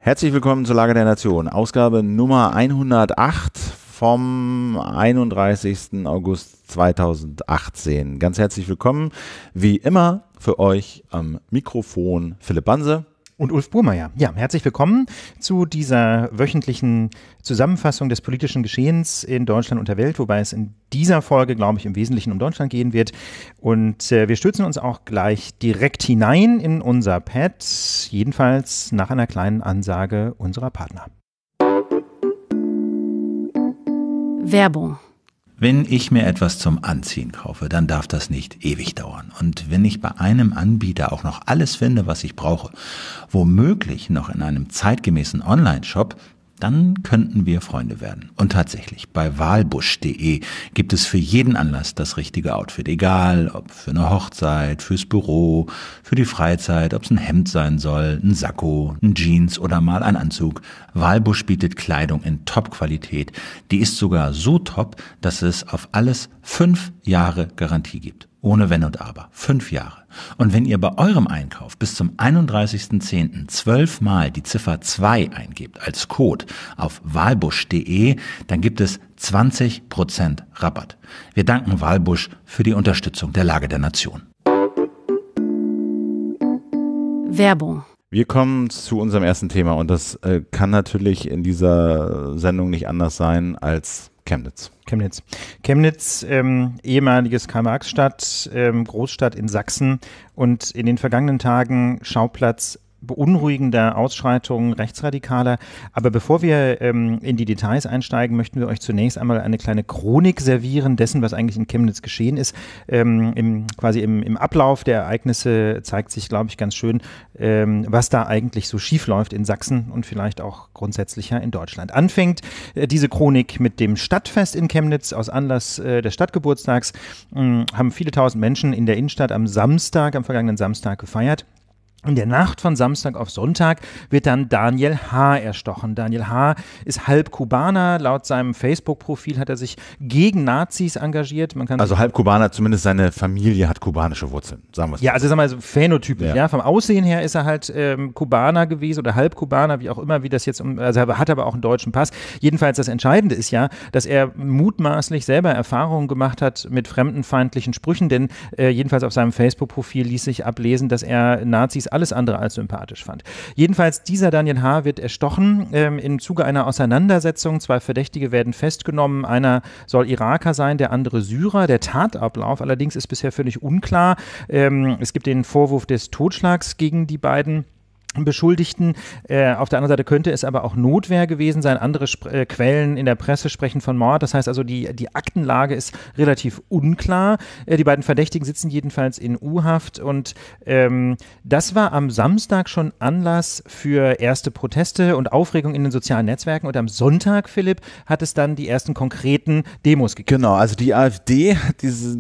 Herzlich willkommen zur Lage der Nation, Ausgabe Nummer 108 vom 31. August 2018. Ganz herzlich willkommen, wie immer für euch am Mikrofon Philipp Banse. Und Ulf Burmeier. Ja, herzlich willkommen zu dieser wöchentlichen Zusammenfassung des politischen Geschehens in Deutschland und der Welt, wobei es in dieser Folge, glaube ich, im Wesentlichen um Deutschland gehen wird. Und wir stürzen uns auch gleich direkt hinein in unser Pad, jedenfalls nach einer kleinen Ansage unserer Partner. Werbung. Wenn ich mir etwas zum Anziehen kaufe, dann darf das nicht ewig dauern. Und wenn ich bei einem Anbieter auch noch alles finde, was ich brauche, womöglich noch in einem zeitgemäßen Online-Shop, dann könnten wir Freunde werden. Und tatsächlich, bei Walbusch.de gibt es für jeden Anlass das richtige Outfit. Egal, ob für eine Hochzeit, fürs Büro, für die Freizeit, ob es ein Hemd sein soll, ein Sakko, ein Jeans oder mal ein Anzug. Walbusch bietet Kleidung in Top-Qualität. Die ist sogar so top, dass es auf alles 5 Jahre Garantie gibt. Ohne Wenn und Aber. 5 Jahre. Und wenn ihr bei eurem Einkauf bis zum 31.10. 12 Mal die Ziffer 2 eingebt als Code auf walbusch.de, dann gibt es 20% Rabatt. Wir danken Walbusch für die Unterstützung der Lage der Nation. Werbung. Wir kommen zu unserem ersten Thema und das kann natürlich in dieser Sendung nicht anders sein als Chemnitz. Chemnitz, ehemaliges Karl-Marx-Stadt, Großstadt in Sachsen und in den vergangenen Tagen Schauplatz beunruhigender Ausschreitungen Rechtsradikaler. Aber bevor wir in die Details einsteigen, möchten wir euch zunächst einmal eine kleine Chronik servieren dessen, was eigentlich in Chemnitz geschehen ist. Im Ablauf der Ereignisse zeigt sich, glaube ich, ganz schön, was da eigentlich so schief läuft in Sachsen und vielleicht auch grundsätzlicher in Deutschland. Anfängt diese Chronik mit dem Stadtfest in Chemnitz aus Anlass des Stadtgeburtstags. Haben viele tausend Menschen in der Innenstadt am vergangenen Samstag gefeiert. In der Nacht von Samstag auf Sonntag wird dann Daniel H. erstochen. Daniel H. ist halb Kubaner. Laut seinem Facebook-Profil hat er sich gegen Nazis engagiert. Also halb Kubaner, zumindest seine Familie hat kubanische Wurzeln, sagen wir es. Ja, also sagen wir mal so phänotypisch. Ja. Vom Aussehen her ist er halt Kubaner gewesen oder halb Kubaner, wie auch immer, wie das jetzt, also er hat aber auch einen deutschen Pass. Jedenfalls das Entscheidende ist ja, dass er mutmaßlich selber Erfahrungen gemacht hat mit fremdenfeindlichen Sprüchen, denn jedenfalls auf seinem Facebook-Profil ließ sich ablesen, dass er Nazis alles andere als sympathisch fand. Jedenfalls, dieser Daniel H. wird erstochen im Zuge einer Auseinandersetzung. 2 Verdächtige werden festgenommen. Einer soll Iraker sein, der andere Syrer. Der Tatablauf allerdings ist bisher völlig unklar. Es gibt den Vorwurf des Totschlags gegen die beiden Beschuldigten. Auf der anderen Seite könnte es aber auch Notwehr gewesen sein. Andere Quellen in der Presse sprechen von Mord. Das heißt also, die Aktenlage ist relativ unklar. Die beiden Verdächtigen sitzen jedenfalls in U-Haft und das war am Samstag schon Anlass für erste Proteste und Aufregung in den sozialen Netzwerken und am Sonntag, Philipp, hat es dann die ersten konkreten Demos gegeben. Genau, also die AfD hat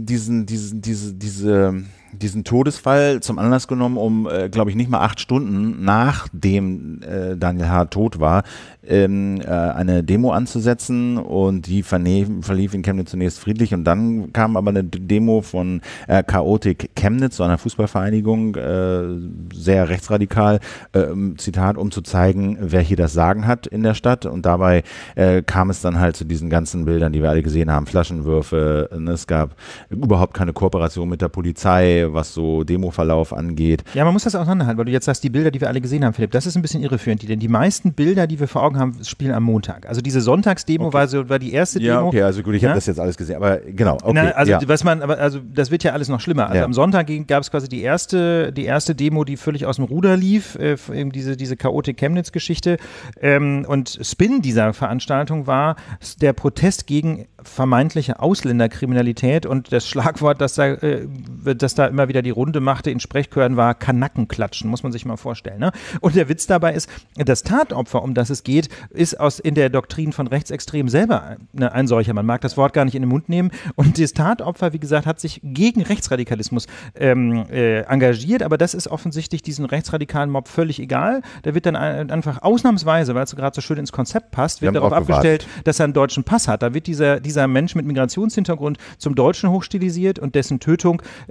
diesen Todesfall zum Anlass genommen, um, glaube ich, nicht mal 8 Stunden nachdem Daniel H. tot war, eine Demo anzusetzen und die verlief in Chemnitz zunächst friedlich und dann kam aber eine Demo von Chaotik Chemnitz, so einer Fußballvereinigung, sehr rechtsradikal, Zitat, um zu zeigen, wer hier das Sagen hat in der Stadt und dabei kam es dann halt zu diesen ganzen Bildern, die wir alle gesehen haben, Flaschenwürfe, es gab überhaupt keine Kooperation mit der Polizei, was so Demoverlauf angeht. Ja, man muss das auseinanderhalten, weil du jetzt sagst, die Bilder, die wir alle gesehen haben, Philipp, das ist ein bisschen irreführend, denn die meisten Bilder, die wir vor Augen haben, spielen am Montag. Also diese Sonntagsdemo okay. war die erste Demo. Ja, okay, also gut, ich habe das jetzt alles gesehen, aber genau. Okay, na, also das wird ja alles noch schlimmer. Also am Sonntag gab es quasi die erste Demo, die völlig aus dem Ruder lief, eben diese Chaotik Chemnitz-Geschichte. Und Spin dieser Veranstaltung war der Protest gegen vermeintliche Ausländerkriminalität und das Schlagwort, das da immer wieder die Runde machte in Sprechchören, war Kanackenklatschen, muss man sich mal vorstellen. Ne? Und der Witz dabei ist, das Tatopfer, um das es geht, ist in der Doktrin von Rechtsextremen selber ein solcher. Man mag das Wort gar nicht in den Mund nehmen. Und das Tatopfer, wie gesagt, hat sich gegen Rechtsradikalismus engagiert, aber das ist offensichtlich diesem rechtsradikalen Mob völlig egal. Da wird dann einfach ausnahmsweise, weil es gerade so schön ins Konzept passt, wird darauf abgestellt, dass er einen deutschen Pass hat. Da wird dieser Mensch mit Migrationshintergrund zum Deutschen hochstilisiert und dessen Tötung zum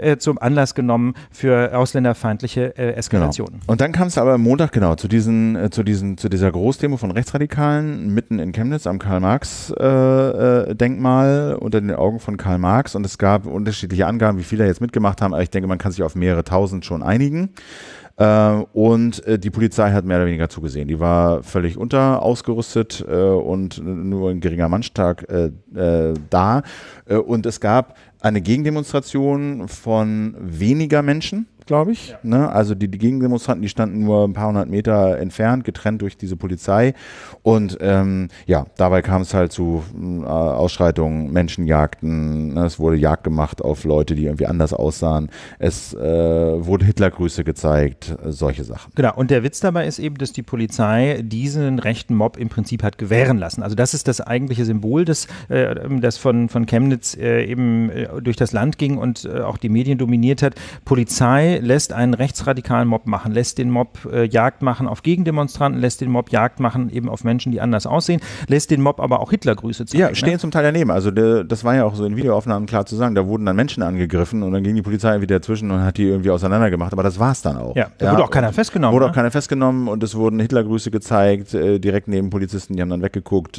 Anlass genommen für ausländerfeindliche Eskalationen. Genau. Und dann kam es aber am Montag zu dieser Großdemo von Rechtsradikalen mitten in Chemnitz am Karl-Marx-Denkmal unter den Augen von Karl Marx, und es gab unterschiedliche Angaben, wie viele jetzt mitgemacht haben, aber ich denke, man kann sich auf mehrere tausend schon einigen. Und die Polizei hat mehr oder weniger zugesehen. Die war völlig ausgerüstet und nur ein geringer Mannstark da. Und es gab eine Gegendemonstration von weniger Menschen, glaube ich. Ja. Ne? Also die Gegendemonstranten, die standen nur ein paar hundert Meter entfernt, getrennt durch diese Polizei. Und dabei kam es halt zu Ausschreitungen, Menschenjagden. Ne? Es wurde Jagd gemacht auf Leute, die irgendwie anders aussahen. Es wurde Hitlergrüße gezeigt, solche Sachen. Genau, und der Witz dabei ist eben, dass die Polizei diesen rechten Mob im Prinzip hat gewähren lassen. Also das ist das eigentliche Symbol, das von Chemnitz eben durch das Land ging und auch die Medien dominiert hat. Polizei lässt einen rechtsradikalen Mob machen, lässt den Mob Jagd machen auf Gegendemonstranten, lässt den Mob Jagd machen eben auf Menschen, die anders aussehen, lässt den Mob aber auch Hitlergrüße zeigen. Ja, stehen zum Teil daneben. Also das war ja auch so in Videoaufnahmen klar zu sagen. Da wurden dann Menschen angegriffen und dann ging die Polizei wieder dazwischen und hat die irgendwie auseinandergemacht. Aber das war es dann auch. Ja, da wurde auch keiner festgenommen. Wurde auch keiner festgenommen und es wurden Hitlergrüße gezeigt, direkt neben Polizisten, die haben dann weggeguckt.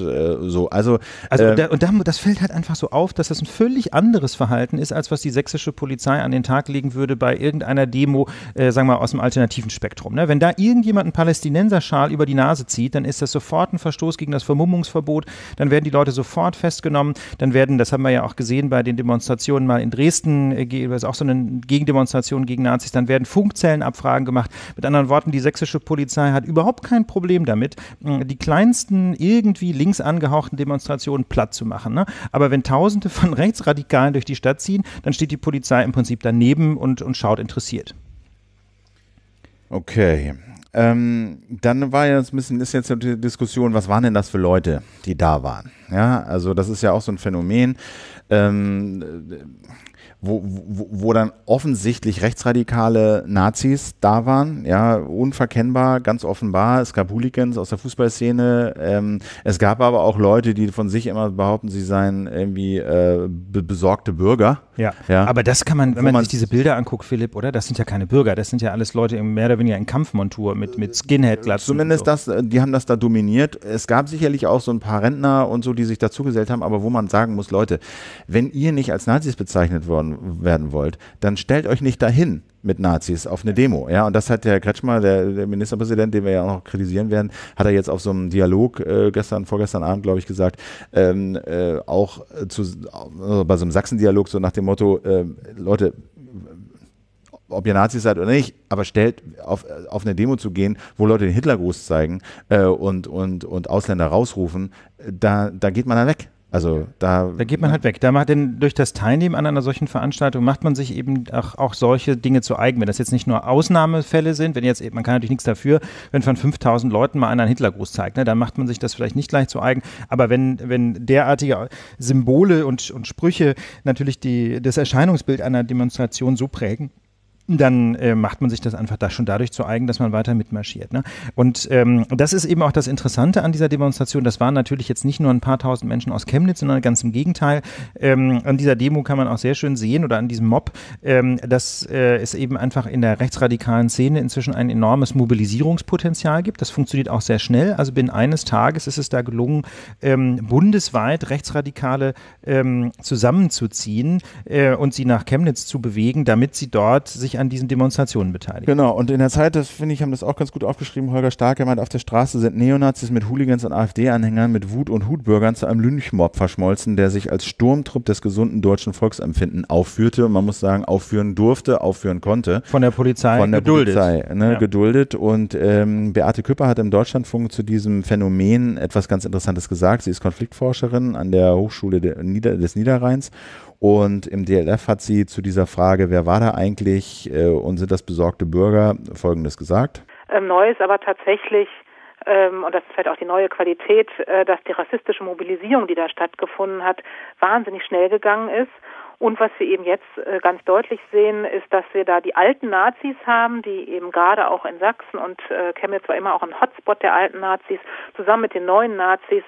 Das fällt halt einfach so auf, dass das ein völlig anderes Verhalten ist, als was die sächsische Polizei an den Tag legen würde bei irgendeiner Demo, sagen wir mal, aus dem alternativen Spektrum. Ne? Wenn da irgendjemand einen Palästinenserschal über die Nase zieht, dann ist das sofort ein Verstoß gegen das Vermummungsverbot, dann werden die Leute sofort festgenommen, das haben wir ja auch gesehen bei den Demonstrationen mal in Dresden, das ist auch so eine Gegendemonstration gegen Nazis, dann werden Funkzellenabfragen gemacht. Mit anderen Worten, die sächsische Polizei hat überhaupt kein Problem damit, die kleinsten irgendwie links angehauchten Demonstrationen platt zu machen. Ne? Aber wenn Tausende von Rechtsradikalen durch die Stadt ziehen, dann steht die Polizei im Prinzip daneben und schaut interessiert. Okay. Dann war ist jetzt die Diskussion, was waren denn das für Leute, die da waren? Ja, also das ist ja auch so ein Phänomen, wo dann offensichtlich rechtsradikale Nazis da waren, ja, unverkennbar, ganz offenbar. Es gab Hooligans aus der Fußballszene. Es gab aber auch Leute, die von sich immer behaupten, sie seien irgendwie besorgte Bürger. Ja, aber das kann man, wenn man sich diese Bilder anguckt, Philipp, oder? Das sind ja keine Bürger, das sind ja alles Leute mehr oder weniger in Kampfmontur mit Skinhead-Glatzen. Zumindest die haben das da dominiert. Es gab sicherlich auch so ein paar Rentner und so, die sich dazugesellt haben, aber wo man sagen muss, Leute, wenn ihr nicht als Nazis bezeichnet werden wollt, dann stellt euch nicht dahin mit Nazis auf eine Demo. Ja, und das hat der Kretschmer, der Ministerpräsident, den wir ja auch noch kritisieren werden, hat er jetzt auf so einem Dialog vorgestern Abend, glaube ich, gesagt, bei so einem Sachsen-Dialog so nach dem Motto, Leute, ob ihr Nazis seid oder nicht, aber stellt auf eine Demo zu gehen, wo Leute den Hitlergruß zeigen und Ausländer rausrufen, da geht man dann weg. Also da geht man halt weg. Denn durch das Teilnehmen an einer solchen Veranstaltung macht man sich eben auch solche Dinge zu eigen. Wenn das jetzt nicht nur Ausnahmefälle sind, man kann natürlich nichts dafür, wenn von 5000 Leuten mal einer einen Hitlergruß zeigt, ne, dann macht man sich das vielleicht nicht gleich zu eigen. Aber wenn derartige Symbole und Sprüche natürlich das Erscheinungsbild einer Demonstration so prägen, dann macht man sich das einfach schon dadurch zu eigen, dass man weiter mitmarschiert. Ne? Und das ist eben auch das Interessante an dieser Demonstration. Das waren natürlich jetzt nicht nur ein paar tausend Menschen aus Chemnitz, sondern ganz im Gegenteil. An dieser Demo kann man auch sehr schön sehen oder an diesem Mob, dass es eben einfach in der rechtsradikalen Szene inzwischen ein enormes Mobilisierungspotenzial gibt. Das funktioniert auch sehr schnell. Also binnen eines Tages ist es da gelungen, bundesweit Rechtsradikale zusammenzuziehen und sie nach Chemnitz zu bewegen, damit sie dort sich an diesen Demonstrationen beteiligen. Genau, und in der Zeit, das finde ich, haben das auch ganz gut aufgeschrieben, Holger Stark meint, auf der Straße sind Neonazis mit Hooligans und AfD-Anhängern mit Wut- und Hutbürgern zu einem Lynchmob verschmolzen, der sich als Sturmtrupp des gesunden deutschen Volksempfinden aufführte. Und man muss sagen, aufführen durfte, aufführen konnte. Von der Polizei geduldet. Und Beate Küpper hat im Deutschlandfunk zu diesem Phänomen etwas ganz Interessantes gesagt. Sie ist Konfliktforscherin an der Hochschule des Niederrheins. Und im DLF hat sie zu dieser Frage, wer war da eigentlich und sind das besorgte Bürger, Folgendes gesagt. Neu ist aber tatsächlich, und das ist vielleicht auch die neue Qualität, dass die rassistische Mobilisierung, die da stattgefunden hat, wahnsinnig schnell gegangen ist Und was wir eben jetzt ganz deutlich sehen, ist, dass wir da die alten Nazis haben, die eben gerade auch in Sachsen und Chemnitz war immer auch ein Hotspot der alten Nazis, zusammen mit den neuen Nazis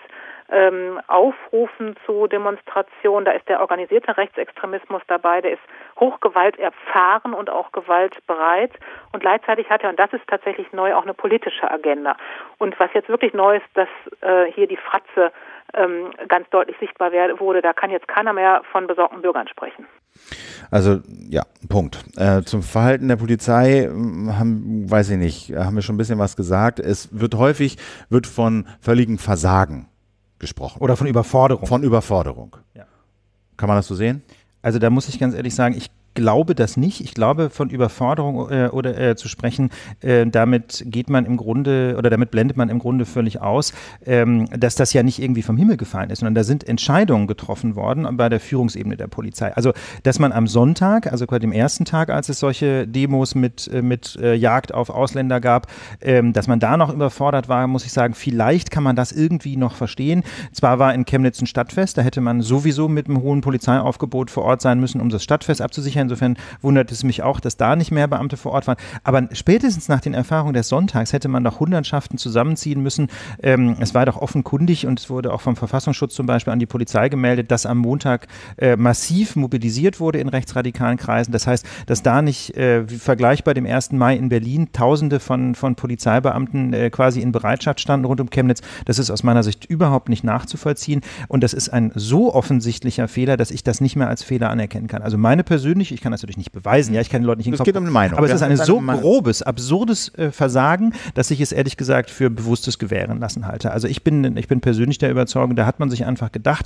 aufrufen zu Demonstrationen. Da ist der organisierte Rechtsextremismus dabei, der ist hochgewalterfahren und auch gewaltbereit. Und gleichzeitig hat er, und das ist tatsächlich neu, auch eine politische Agenda. Und was jetzt wirklich neu ist, dass hier die Fratze ganz deutlich sichtbar wurde, da kann jetzt keiner mehr von besorgten Bürgern sprechen. Also ja, Punkt. Zum Verhalten der Polizei haben wir schon ein bisschen was gesagt. Es wird häufig von völligem Versagen gesprochen. Oder von Überforderung. Von Überforderung. Ja. Kann man das so sehen? Also da muss ich ganz ehrlich sagen, ich glaube das nicht. Ich glaube, von Überforderung zu sprechen, damit geht man im Grunde oder damit blendet man im Grunde völlig aus, dass das ja nicht irgendwie vom Himmel gefallen ist, sondern da sind Entscheidungen getroffen worden bei der Führungsebene der Polizei. Also, dass man am Sonntag, also quasi dem ersten Tag, als es solche Demos mit Jagd auf Ausländer gab, dass man da noch überfordert war, muss ich sagen, vielleicht kann man das irgendwie noch verstehen. Zwar war in Chemnitz ein Stadtfest, da hätte man sowieso mit einem hohen Polizeiaufgebot vor Ort sein müssen, um das Stadtfest abzusichern. Insofern wundert es mich auch, dass da nicht mehr Beamte vor Ort waren. Aber spätestens nach den Erfahrungen des Sonntags hätte man doch Hundertschaften zusammenziehen müssen. Es war doch offenkundig und es wurde auch vom Verfassungsschutz zum Beispiel an die Polizei gemeldet, dass am Montag massiv mobilisiert wurde in rechtsradikalen Kreisen. Das heißt, dass da nicht vergleichbar dem 1. Mai in Berlin Tausende von Polizeibeamten quasi in Bereitschaft standen rund um Chemnitz. Das ist aus meiner Sicht überhaupt nicht nachzuvollziehen. Und das ist ein so offensichtlicher Fehler, dass ich das nicht mehr als Fehler anerkennen kann. Also meine persönliche, ich kann das natürlich nicht beweisen, ja, ich kann den Leuten nicht in den Kopf. Es geht um eine Meinung. Aber es ist ein so grobes, absurdes Versagen, dass ich es ehrlich gesagt für bewusstes Gewähren lassen halte. Also ich bin persönlich der Überzeugung, da hat man sich einfach gedacht,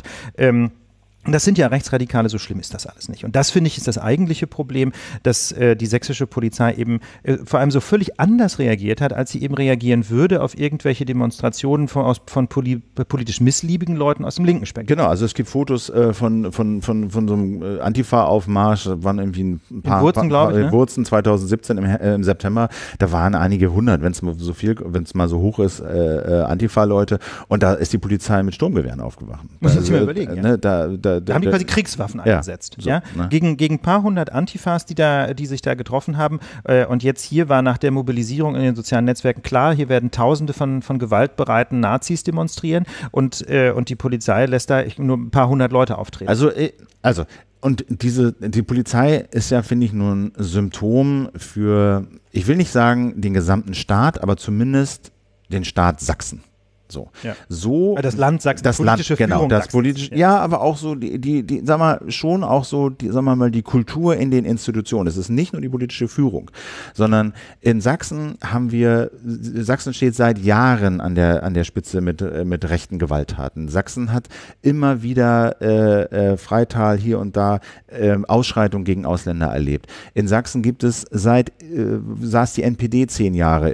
das sind ja Rechtsradikale, so schlimm ist das alles nicht. Und das, finde ich, ist das eigentliche Problem, dass die sächsische Polizei eben vor allem so völlig anders reagiert hat, als sie eben reagieren würde auf irgendwelche Demonstrationen von politisch missliebigen Leuten aus dem linken Spektrum. Genau, also es gibt Fotos von so einem Antifa-Aufmarsch, waren irgendwie ein paar, in Wurzen, glaube ich, ne? Wurzen 2017 im September, da waren einige hundert, wenn es mal so hoch ist, Antifa-Leute, und da ist die Polizei mit Sturmgewehren aufgewacht. Muss ich mir überlegen, ja. Da haben die quasi Kriegswaffen eingesetzt. So, ja? Ne? Gegen ein paar hundert Antifas, die sich da getroffen haben. Und jetzt hier war nach der Mobilisierung in den sozialen Netzwerken klar, hier werden Tausende von gewaltbereiten Nazis demonstrieren und die Polizei lässt da nur ein paar hundert Leute auftreten. Und die Polizei ist ja, finde ich, nur ein Symptom für, ich will nicht sagen den gesamten Staat, aber zumindest den Staat Sachsen. So. Ja. Das Land Sachsen, das politische Land, genau, das politische, ja, aber auch so die sag mal, schon auch so, sagen wir mal, die Kultur in den Institutionen. Es ist nicht nur die politische Führung, sondern in Sachsen Sachsen steht seit Jahren an der Spitze mit rechten Gewalttaten. Sachsen hat immer wieder Freital hier und da Ausschreitungen gegen Ausländer erlebt. In Sachsen gibt es saß die NPD 10 Jahre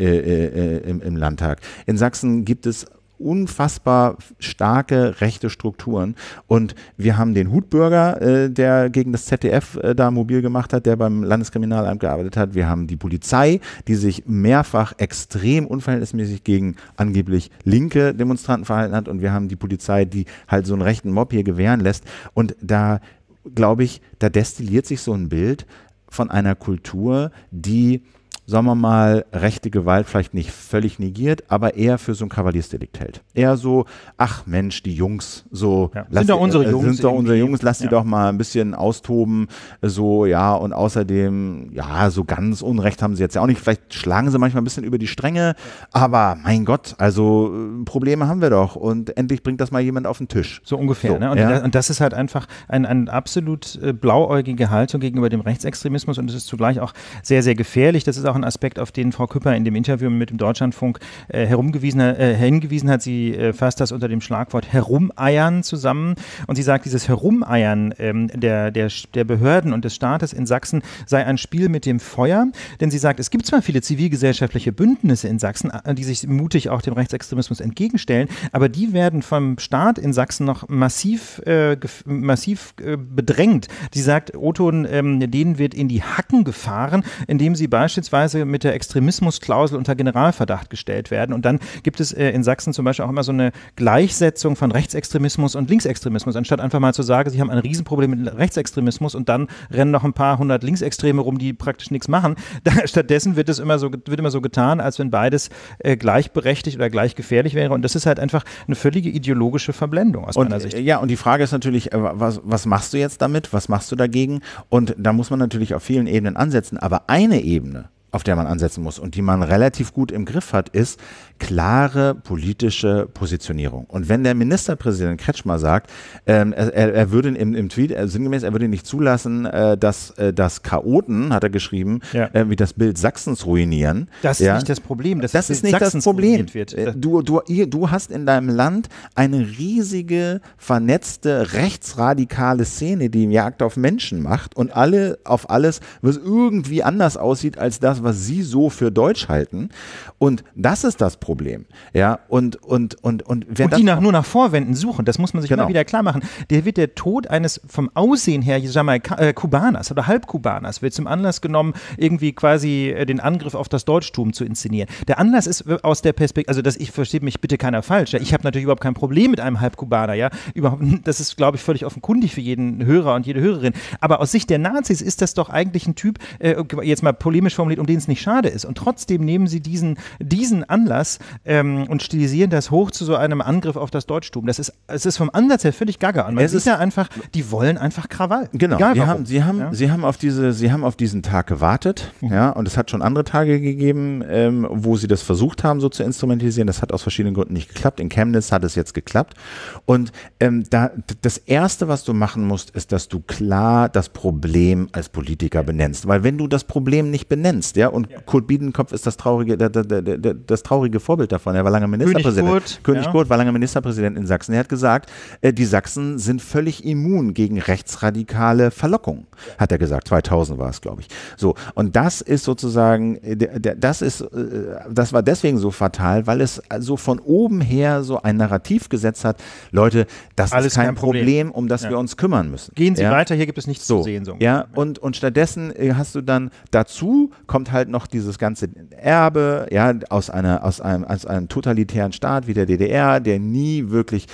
im Landtag. In Sachsen gibt es unfassbar starke rechte Strukturen und wir haben den Hutbürger, der gegen das ZDF da mobil gemacht hat, der beim Landeskriminalamt gearbeitet hat. Wir haben die Polizei, die sich mehrfach extrem unverhältnismäßig gegen angeblich linke Demonstranten verhalten hat, und wir haben die Polizei, die halt so einen rechten Mob hier gewähren lässt, und da glaube ich, da destilliert sich so ein Bild von einer Kultur, die, sagen wir mal, rechte Gewalt vielleicht nicht völlig negiert, aber eher für so ein Kavaliersdelikt hält. Eher so, ach Mensch, die Jungs, so, ja. Sind doch unsere Jungs, lass die doch mal ein bisschen austoben, so, ja, und außerdem, ja, so ganz Unrecht haben sie jetzt ja auch nicht, vielleicht schlagen sie manchmal ein bisschen über die Stränge, aber mein Gott, also Probleme haben wir doch, und endlich bringt das mal jemand auf den Tisch. So ungefähr, so, ne? Und das ist halt einfach eine absolut blauäugige Haltung gegenüber dem Rechtsextremismus, und es ist zugleich auch sehr, sehr gefährlich. Das ist auch ein Aspekt, auf den Frau Küpper in dem Interview mit dem Deutschlandfunk hingewiesen hat. Sie fasst das unter dem Schlagwort Herumeiern zusammen, und sie sagt, dieses Herumeiern der Behörden und des Staates in Sachsen sei ein Spiel mit dem Feuer, denn sie sagt, es gibt zwar viele zivilgesellschaftliche Bündnisse in Sachsen, die sich mutig auch dem Rechtsextremismus entgegenstellen, aber die werden vom Staat in Sachsen noch massiv bedrängt. Sie sagt, O-Ton, denen wird in die Hacken gefahren, indem sie beispielsweise möglicherweise mit der Extremismusklausel unter Generalverdacht gestellt werden. Und dann gibt es in Sachsen zum Beispiel auch immer so eine Gleichsetzung von Rechtsextremismus und Linksextremismus, anstatt einfach mal zu sagen, sie haben ein Riesenproblem mit Rechtsextremismus und dann rennen noch ein paar hundert Linksextreme rum, die praktisch nichts machen. Stattdessen wird immer so getan, als wenn beides gleichberechtigt oder gleich gefährlich wäre. Und das ist halt einfach eine völlige ideologische Verblendung aus meiner Sicht. Ja, und die Frage ist natürlich, was machst du jetzt damit? Was machst du dagegen? Und da muss man natürlich auf vielen Ebenen ansetzen. Aber eine Ebene, auf der man ansetzen muss und die man relativ gut im Griff hat, ist klare politische Positionierung. Und wenn der Ministerpräsident Kretschmer sagt, er würde im Tweet sinngemäß, er würde nicht zulassen, dass Chaoten, hat er geschrieben, wie das Bild Sachsens ruinieren. Das ist nicht das Problem. Das ist nicht das Problem. Du hast in deinem Land eine riesige, vernetzte, rechtsradikale Szene, die Jagd auf Menschen macht und alle auf alles, was irgendwie anders aussieht als das, was sie so für deutsch halten. Und das ist das Problem. Ja, und die nur nach Vorwänden suchen, das muss man sich immer wieder klar machen. Der Tod eines vom Aussehen her, Kubaners oder Halbkubaners wird zum Anlass genommen, irgendwie quasi den Angriff auf das Deutschtum zu inszenieren. Der Anlass ist aus der Perspektive, also ich verstehe mich bitte keiner falsch, ja? Ich habe natürlich überhaupt kein Problem mit einem Halbkubaner, ja, das ist, glaube ich, völlig offenkundig für jeden Hörer und jede Hörerin, aber aus Sicht der Nazis ist das doch eigentlich ein Typ, jetzt mal polemisch formuliert, um den es nicht schade ist, und trotzdem nehmen sie diesen Anlass und stilisieren das hoch zu so einem Angriff auf das Deutschtum. Es ist vom Ansatz her völlig gaga. Und man sieht ja einfach, die wollen einfach Krawall. Genau. Sie haben auf diesen Tag gewartet, ja, und es hat schon andere Tage gegeben, wo sie das versucht haben, so zu instrumentalisieren. Das hat aus verschiedenen Gründen nicht geklappt. In Chemnitz hat es jetzt geklappt. Und das Erste, was du machen musst, ist, dass du klar das Problem als Politiker benennst. Weil wenn du das Problem nicht benennst, ja, und Kurt Biedenkopf ist das traurige Vorbild davon. Er war lange Ministerpräsident. König Kurt war lange Ministerpräsident in Sachsen. Er hat gesagt, die Sachsen sind völlig immun gegen rechtsradikale Verlockungen, hat er gesagt. 2000 war es, glaube ich. So, und das ist sozusagen, das war deswegen so fatal, weil es so von oben her so ein Narrativ gesetzt hat, Leute, das ist kein Problem, um das wir uns kümmern müssen. Gehen Sie weiter, hier gibt es nichts zu sehen. So. Ja, und stattdessen hast du dann dazu, kommt halt noch dieses ganze Erbe, ja, aus einem totalitären Staat wie der DDR, der nie wirklich,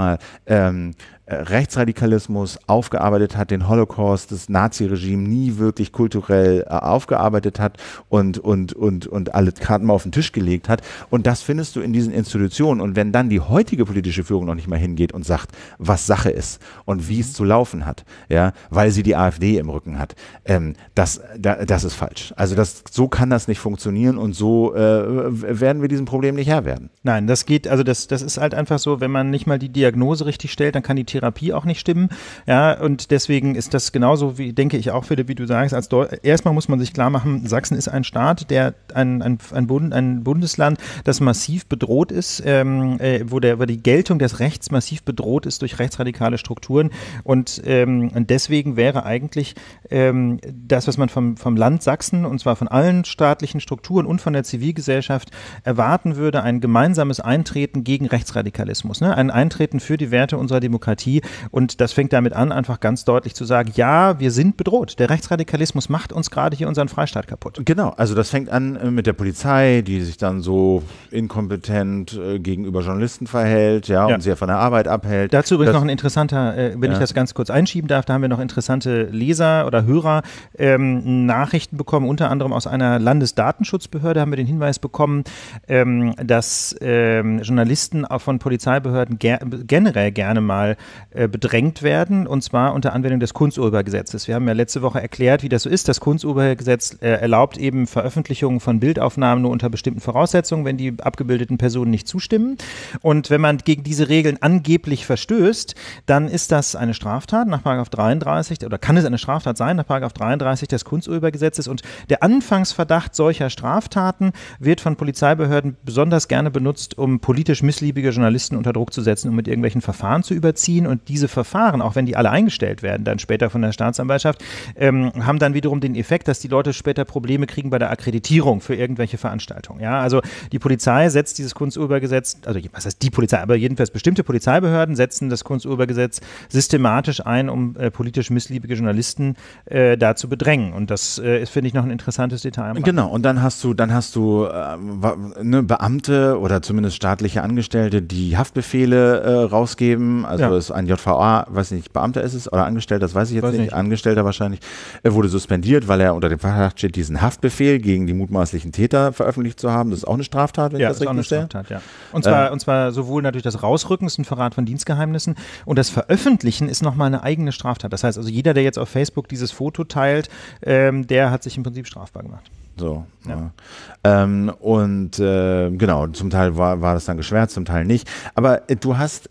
Rechtsradikalismus aufgearbeitet hat, den Holocaust, das Naziregime nie wirklich kulturell aufgearbeitet hat und alle Karten mal auf den Tisch gelegt hat. Und das findest du in diesen Institutionen. Und wenn dann die heutige politische Führung noch nicht mal hingeht und sagt, was Sache ist und wie es zu laufen hat, ja, weil sie die AfD im Rücken hat, das ist falsch. Also so kann das nicht funktionieren und so werden wir diesem Problem nicht Herr werden. Nein, das ist halt einfach so, wenn man nicht mal die Diagnose richtig stellt, dann kann die Therapie auch nicht stimmen. Ja, und deswegen ist das genauso, wie denke ich auch, Philipp, wie du sagst, erstmal muss man sich klar machen, Sachsen ist ein Staat, ein Bundesland, das massiv bedroht ist, wo die Geltung des Rechts massiv bedroht ist durch rechtsradikale Strukturen, und deswegen wäre eigentlich das, was man vom Land Sachsen, und zwar von allen staatlichen Strukturen und von der Zivilgesellschaft erwarten würde, ein gemeinsames Eintreten gegen Rechtsradikalismus, ne? Ein Eintreten für die Werte unserer Demokratie, und das fängt damit an, einfach ganz deutlich zu sagen, ja, wir sind bedroht. Der Rechtsradikalismus macht uns gerade hier unseren Freistaat kaputt. Genau, also das fängt an mit der Polizei, die sich dann so inkompetent gegenüber Journalisten verhält, und sie von der Arbeit abhält. Dazu übrigens noch ein interessanter, wenn ich das ganz kurz einschieben darf, da haben wir noch interessante Leser oder Hörer Nachrichten bekommen, unter anderem aus einer Landesdatenschutzbehörde haben wir den Hinweis bekommen, dass Journalisten von Polizeibehörden generell gerne mal bedrängt werden, und zwar unter Anwendung des Kunsturhebergesetzes. Wir haben ja letzte Woche erklärt, wie das so ist. Das Kunsturhebergesetz erlaubt eben Veröffentlichungen von Bildaufnahmen nur unter bestimmten Voraussetzungen, wenn die abgebildeten Personen nicht zustimmen. Und wenn man gegen diese Regeln angeblich verstößt, dann ist das eine Straftat nach § 33, oder kann es eine Straftat sein nach § 33 des Kunsturhebergesetzes. Und der Anfangsverdacht solcher Straftaten wird von Polizeibehörden besonders gerne benutzt, um politisch missliebige Journalisten unter Druck zu setzen, um mit irgendwelchen Verfahren zu überziehen. und diese Verfahren, auch wenn die alle eingestellt werden, dann später von der Staatsanwaltschaft, haben dann wiederum den Effekt, dass die Leute später Probleme kriegen bei der Akkreditierung für irgendwelche Veranstaltungen. Ja, also die Polizei setzt dieses Kunsturhebergesetz, also was heißt die Polizei, aber jedenfalls bestimmte Polizeibehörden setzen das Kunsturhebergesetz systematisch ein, um politisch missliebige Journalisten da zu bedrängen. Und das ist, finde ich, noch ein interessantes Detail. Genau, und dann hast du Beamte oder zumindest staatliche Angestellte, die Haftbefehle rausgeben. Also ist ein JVA, weiß nicht, Beamter ist es oder Angestellter, das weiß ich jetzt nicht. Angestellter wahrscheinlich, wurde suspendiert, weil er unter dem Verdacht steht, diesen Haftbefehl gegen die mutmaßlichen Täter veröffentlicht zu haben. Das ist auch eine Straftat, wenn ich das richtig sehe. Straftat, ja. Und zwar sowohl natürlich das Rausrücken, ist ein Verrat von Dienstgeheimnissen, und das Veröffentlichen ist nochmal eine eigene Straftat. Das heißt also, jeder, der jetzt auf Facebook dieses Foto teilt, der hat sich im Prinzip strafbar gemacht. So, ja. Genau, zum Teil war das dann geschwärzt, zum Teil nicht. Aber du hast,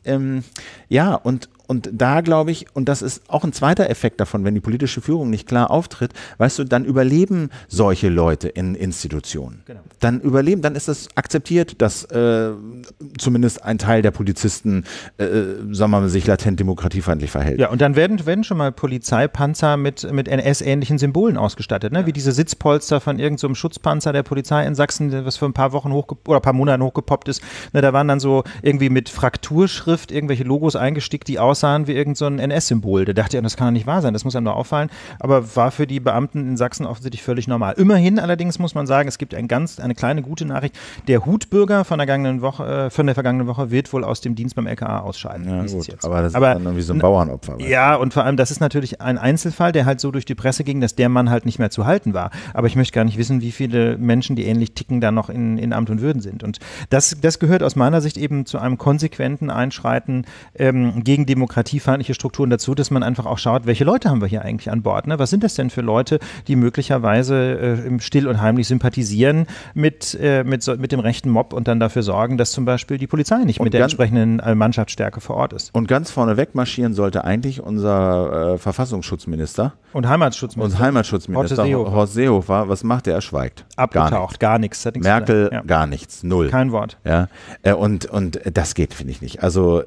und da glaube ich, und das ist auch ein zweiter Effekt davon, wenn die politische Führung nicht klar auftritt, weißt du, dann überleben solche Leute in Institutionen. Genau. Dann ist es akzeptiert, dass zumindest ein Teil der Polizisten, sagen wir mal, sich latent demokratiefeindlich verhält. Ja, und dann werden schon mal Polizeipanzer mit NS-ähnlichen Symbolen ausgestattet, ne? Wie diese Sitzpolster von irgendeinem so Schutzpanzer der Polizei in Sachsen, was vor ein paar Wochen ein paar Monaten hochgepoppt ist. Ne, da waren dann so irgendwie mit Frakturschrift irgendwelche Logos eingestickt, die aussahen wie irgend so ein NS-Symbol. Da dachte ich, das kann doch nicht wahr sein, das muss einem nur auffallen. Aber war für die Beamten in Sachsen offensichtlich völlig normal. Immerhin allerdings muss man sagen, es gibt eine kleine gute Nachricht. Der Hutbürger von der vergangenen Woche wird wohl aus dem Dienst beim LKA ausscheiden. Ja, gut, aber das ist dann irgendwie so ein Bauernopfer. Ja, und vor allem, das ist natürlich ein Einzelfall, der halt so durch die Presse ging, dass der Mann halt nicht mehr zu halten war. Aber ich möchte gar nicht wissen, wie viele Menschen, die ähnlich ticken, da noch in Amt und Würden sind. Und das gehört aus meiner Sicht eben zu einem konsequenten Einschreiten gegen demokratiefeindliche Strukturen dazu, dass man einfach auch schaut, welche Leute haben wir hier eigentlich an Bord? Ne? Was sind das denn für Leute, die möglicherweise still und heimlich sympathisieren mit dem rechten Mob und dann dafür sorgen, dass zum Beispiel die Polizei nicht mit der entsprechenden Mannschaftsstärke vor Ort ist. Und ganz vorneweg marschieren sollte eigentlich unser Verfassungsschutzminister und Heimatschutzminister Horst Seehofer. Was macht er? Er schweigt. Abgetaucht, gar nichts. Merkel, gar nichts, null. Kein Wort. Ja, und das geht, finde ich nicht. Also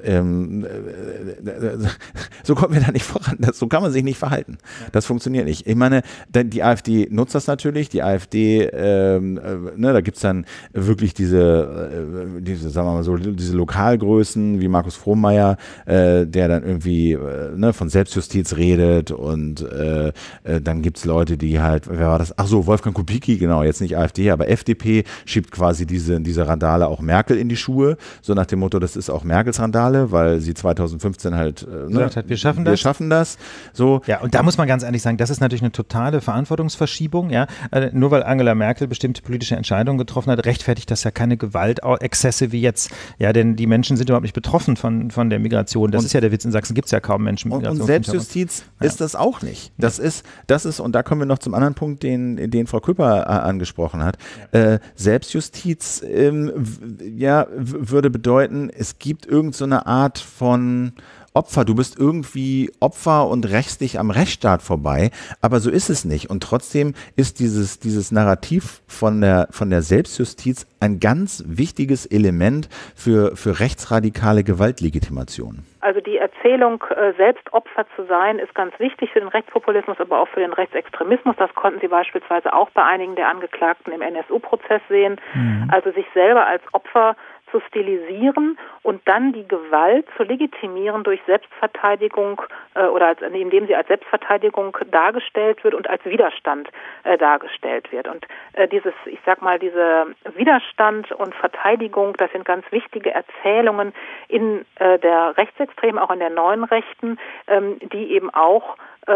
so kommen wir da nicht voran. So kann man sich nicht verhalten. Das funktioniert nicht. Ich meine, die AfD nutzt das natürlich. Die AfD, da gibt es dann wirklich diese, sagen wir mal so, diese Lokalgrößen wie Markus Frohnmayer, der dann irgendwie von Selbstjustiz redet, und dann gibt es Leute, die halt, wer war das? Ach so, Wolfgang Kubicki, genau, jetzt nicht AfD, aber FDP schiebt quasi diese Randale auch Merkel in die Schuhe, so nach dem Motto, das ist auch Merkels Randale, weil sie 2015 halt gesagt hat, wir schaffen das. So. Ja, und da muss man ganz ehrlich sagen, das ist natürlich eine totale Verantwortungsverschiebung. Ja? Nur weil Angela Merkel bestimmte politische Entscheidungen getroffen hat, rechtfertigt das ja keine Gewaltexzesse wie jetzt. Ja, denn die Menschen sind überhaupt nicht betroffen von der Migration. Das ist ja der Witz. In Sachsen gibt es ja kaum Menschen mit Migration. Und Selbstjustiz ist das auch nicht. Das ist, und da kommen wir noch zum anderen Punkt, den Frau Küpper angesprochen hat. Ja. Selbstjustiz würde bedeuten, es gibt irgend so eine Art von Opfer, du bist irgendwie Opfer und rächst dich am Rechtsstaat vorbei, aber so ist es nicht. Und trotzdem ist dieses Narrativ von der Selbstjustiz ein ganz wichtiges Element für rechtsradikale Gewaltlegitimation. Also die Erzählung, selbst Opfer zu sein, ist ganz wichtig für den Rechtspopulismus, aber auch für den Rechtsextremismus. Das konnten Sie beispielsweise auch bei einigen der Angeklagten im NSU-Prozess sehen. Also sich selber als Opfer zu stilisieren und dann die Gewalt zu legitimieren durch Selbstverteidigung oder indem sie als Selbstverteidigung dargestellt wird und als Widerstand dargestellt wird. Und diese Widerstand und Verteidigung, das sind ganz wichtige Erzählungen in der Rechtsextremen, auch in der neuen Rechten, die eben auch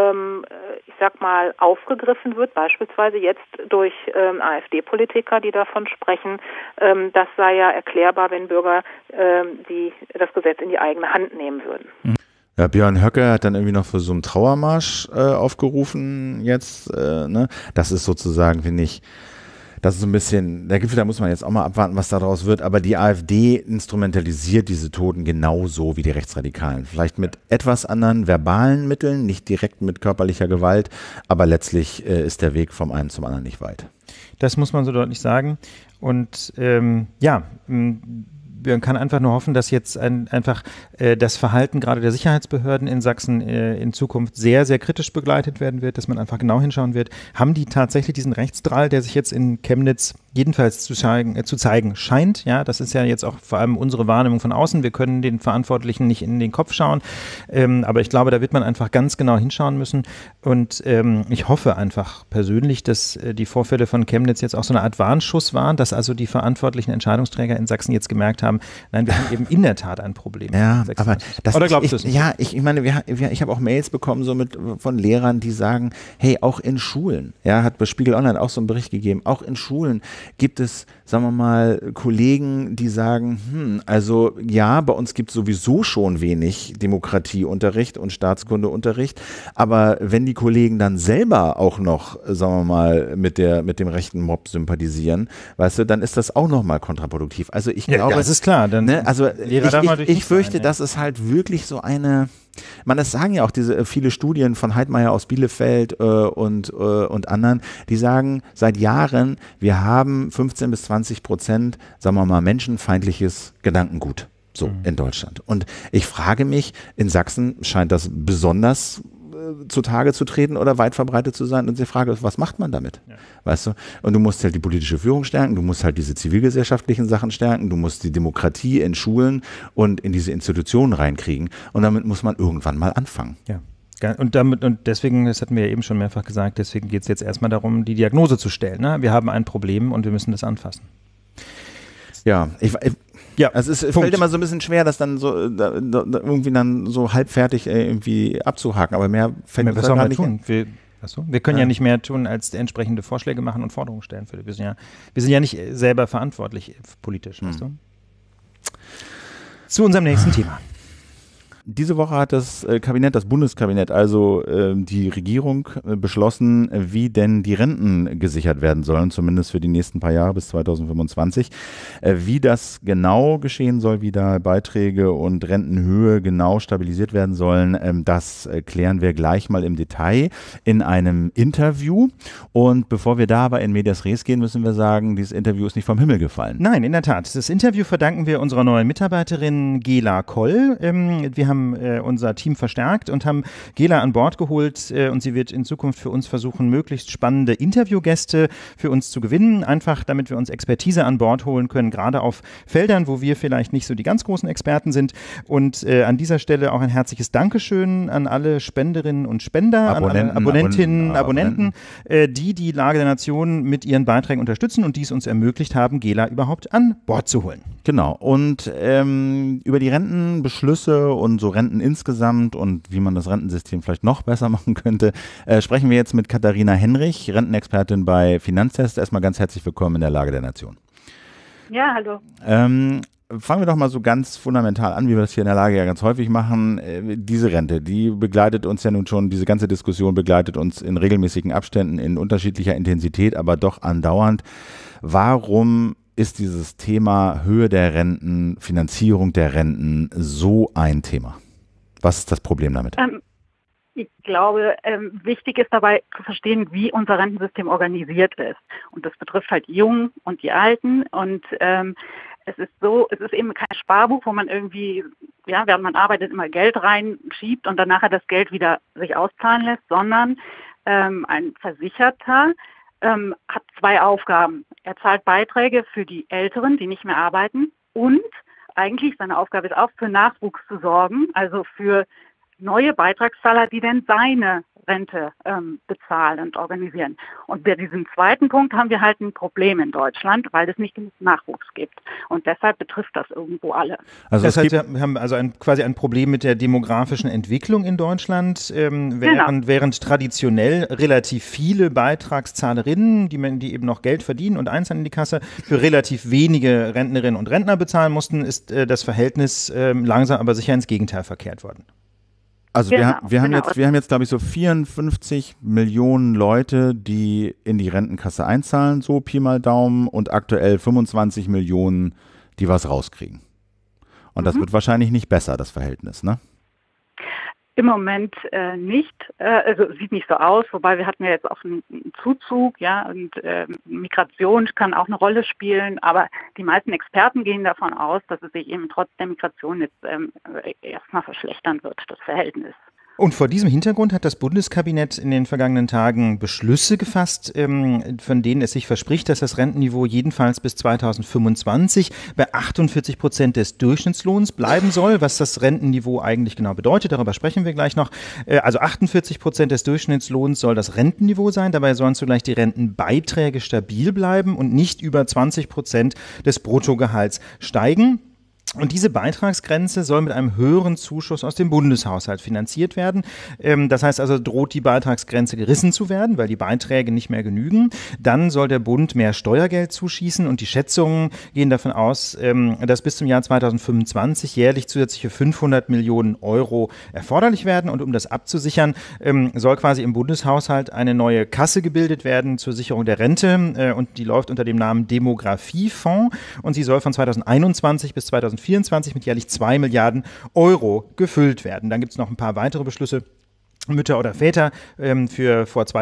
aufgegriffen wird, beispielsweise jetzt durch AfD-Politiker, die davon sprechen, das sei ja erklärbar, wenn Bürger das Gesetz in die eigene Hand nehmen würden. Ja, Björn Höcke hat dann irgendwie noch für so einen Trauermarsch aufgerufen jetzt. Das ist sozusagen, finde ich, das ist so ein bisschen, da muss man jetzt auch mal abwarten, was daraus wird, aber die AfD instrumentalisiert diese Toten genauso wie die Rechtsradikalen. Vielleicht mit etwas anderen verbalen Mitteln, nicht direkt mit körperlicher Gewalt, aber letztlich ist der Weg vom einen zum anderen nicht weit. Das muss man so deutlich sagen. Und man kann einfach nur hoffen, dass jetzt einfach das Verhalten gerade der Sicherheitsbehörden in Sachsen in Zukunft sehr, sehr kritisch begleitet werden wird, dass man einfach genau hinschauen wird, haben die tatsächlich diesen Rechtsdrall, der sich jetzt in Chemnitz jedenfalls zu zeigen scheint. Ja, das ist ja jetzt auch vor allem unsere Wahrnehmung von außen. Wir können den Verantwortlichen nicht in den Kopf schauen, aber ich glaube, da wird man einfach ganz genau hinschauen müssen und ich hoffe einfach persönlich, dass die Vorfälle von Chemnitz jetzt auch so eine Art Warnschuss waren, dass also die verantwortlichen Entscheidungsträger in Sachsen jetzt gemerkt haben, nein, wir haben eben in der Tat ein Problem. Ja, aber das oder glaubst du es nicht? Ja, ich meine, ich habe auch Mails bekommen so von Lehrern, die sagen, hey, auch in Schulen, ja, hat bei Spiegel Online auch so einen Bericht gegeben, auch in Schulen gibt es, sagen wir mal, Kollegen, die sagen, also ja, bei uns gibt es sowieso schon wenig Demokratieunterricht und Staatskundeunterricht, aber wenn die Kollegen dann selber auch noch, sagen wir mal, mit dem rechten Mob sympathisieren, weißt du, dann ist das auch nochmal kontraproduktiv. Also ich glaube, das ist klar. Dann also ich fürchte, dass es halt wirklich so eine, das sagen ja auch diese viele Studien von Heidmeier aus Bielefeld und anderen, die sagen seit Jahren, wir haben 15-20%, sagen wir mal, menschenfeindliches Gedankengut so in Deutschland. Und ich frage mich, in Sachsen scheint das besonders zutage zu treten oder weit verbreitet zu sein. Und die Frage ist, was macht man damit? Ja. Weißt du? Und du musst halt die politische Führung stärken, du musst halt diese zivilgesellschaftlichen Sachen stärken, du musst die Demokratie in Schulen und in diese Institutionen reinkriegen. Und damit muss man irgendwann mal anfangen. Ja. Und deswegen, das hatten wir ja eben schon mehrfach gesagt, deswegen geht es jetzt erstmal darum, die Diagnose zu stellen. Ne? Wir haben ein Problem und wir müssen das anfassen. Ja, also es fällt immer so ein bisschen schwer, das dann so irgendwie dann so halbfertig irgendwie abzuhaken, aber mehr fällt mir gar nicht tun. Wir können ja nicht mehr tun, als entsprechende Vorschläge machen und Forderungen stellen. Wir sind ja nicht selber verantwortlich politisch, weißt du? Zu unserem nächsten Thema. Diese Woche hat das Bundeskabinett, also die Regierung beschlossen, wie denn die Renten gesichert werden sollen, zumindest für die nächsten paar Jahre bis 2025. Wie das genau geschehen soll, wie da Beiträge und Rentenhöhe genau stabilisiert werden sollen, das klären wir gleich mal im Detail in einem Interview. Und bevor wir da aber in Medias Res gehen, müssen wir sagen, dieses Interview ist nicht vom Himmel gefallen. Nein, in der Tat. Das Interview verdanken wir unserer neuen Mitarbeiterin Gela Koll. Wir haben unser Team verstärkt und haben Gela an Bord geholt und sie wird in Zukunft für uns versuchen, möglichst spannende Interviewgäste für uns zu gewinnen, einfach damit wir uns Expertise an Bord holen können, gerade auf Feldern, wo wir vielleicht nicht so die ganz großen Experten sind. Und an dieser Stelle auch ein herzliches Dankeschön an alle Spenderinnen und Spender, an alle Abonnentinnen, Abonnenten, die Lage der Nation mit ihren Beiträgen unterstützen und die es uns ermöglicht haben, Gela überhaupt an Bord zu holen. Genau. Und über die Rentenbeschlüsse und so Renten insgesamt und wie man das Rentensystem vielleicht noch besser machen könnte, sprechen wir jetzt mit Katharina Henrich, Rentenexpertin bei Finanztest. Erstmal ganz herzlich willkommen in der Lage der Nation. Ja, hallo. Fangen wir doch mal so ganz fundamental an, wie wir das hier in der Lage ja ganz häufig machen. Diese Rente, die begleitet uns ja nun schon, diese ganze Diskussion begleitet uns in regelmäßigen Abständen, in unterschiedlicher Intensität, aber doch andauernd. Warum ist dieses Thema Höhe der Renten, Finanzierung der Renten so ein Thema? Was ist das Problem damit? Ich glaube, wichtig ist dabei zu verstehen, wie unser Rentensystem organisiert ist. Und das betrifft halt die Jungen und die Alten. Und es ist eben kein Sparbuch, wo man irgendwie, ja, während man arbeitet, immer Geld reinschiebt und dann nachher das Geld wieder sich auszahlen lässt, sondern ein Versicherter hat zwei Aufgaben. Er zahlt Beiträge für die Älteren, die nicht mehr arbeiten, und eigentlich seine Aufgabe ist auch, für Nachwuchs zu sorgen, also für neue Beitragszahler, die dann seine Rente bezahlen und organisieren. Und bei diesem zweiten Punkt haben wir halt ein Problem in Deutschland, weil es nicht genug Nachwuchs gibt. Und deshalb betrifft das irgendwo alle. Also das heißt, wir haben also quasi ein Problem mit der demografischen Entwicklung in Deutschland, während traditionell relativ viele Beitragszahlerinnen, die eben noch Geld verdienen und einzahlen in die Kasse, für relativ wenige Rentnerinnen und Rentner bezahlen mussten, ist das Verhältnis langsam aber sicher ins Gegenteil verkehrt worden. Also wir haben jetzt, glaube ich, so 54 Millionen Leute, die in die Rentenkasse einzahlen, so Pi mal Daumen, und aktuell 25 Millionen, die was rauskriegen. Und das wird wahrscheinlich nicht besser, das Verhältnis, ne? Im Moment nicht, also sieht nicht so aus, wobei wir hatten ja jetzt auch einen Zuzug, ja, und Migration kann auch eine Rolle spielen, aber die meisten Experten gehen davon aus, dass es sich eben trotz der Migration jetzt erstmal verschlechtern wird, das Verhältnis. Und vor diesem Hintergrund hat das Bundeskabinett in den vergangenen Tagen Beschlüsse gefasst, von denen es sich verspricht, dass das Rentenniveau jedenfalls bis 2025 bei 48% des Durchschnittslohns bleiben soll. Was das Rentenniveau eigentlich genau bedeutet, darüber sprechen wir gleich noch. Also 48% des Durchschnittslohns soll das Rentenniveau sein. Dabei sollen zugleich die Rentenbeiträge stabil bleiben und nicht über 20% des Bruttogehalts steigen. Und diese Beitragsgrenze soll mit einem höheren Zuschuss aus dem Bundeshaushalt finanziert werden. Das heißt also, droht die Beitragsgrenze gerissen zu werden, weil die Beiträge nicht mehr genügen. Dann soll der Bund mehr Steuergeld zuschießen und die Schätzungen gehen davon aus, dass bis zum Jahr 2025 jährlich zusätzliche 500 Millionen Euro erforderlich werden. Und um das abzusichern, soll quasi im Bundeshaushalt eine neue Kasse gebildet werden zur Sicherung der Rente. Und die läuft unter dem Namen Demografiefonds und sie soll von 2021 bis 2024 mit jährlich 2 Milliarden Euro gefüllt werden. Dann gibt es noch ein paar weitere Beschlüsse. Mütter oder Väter für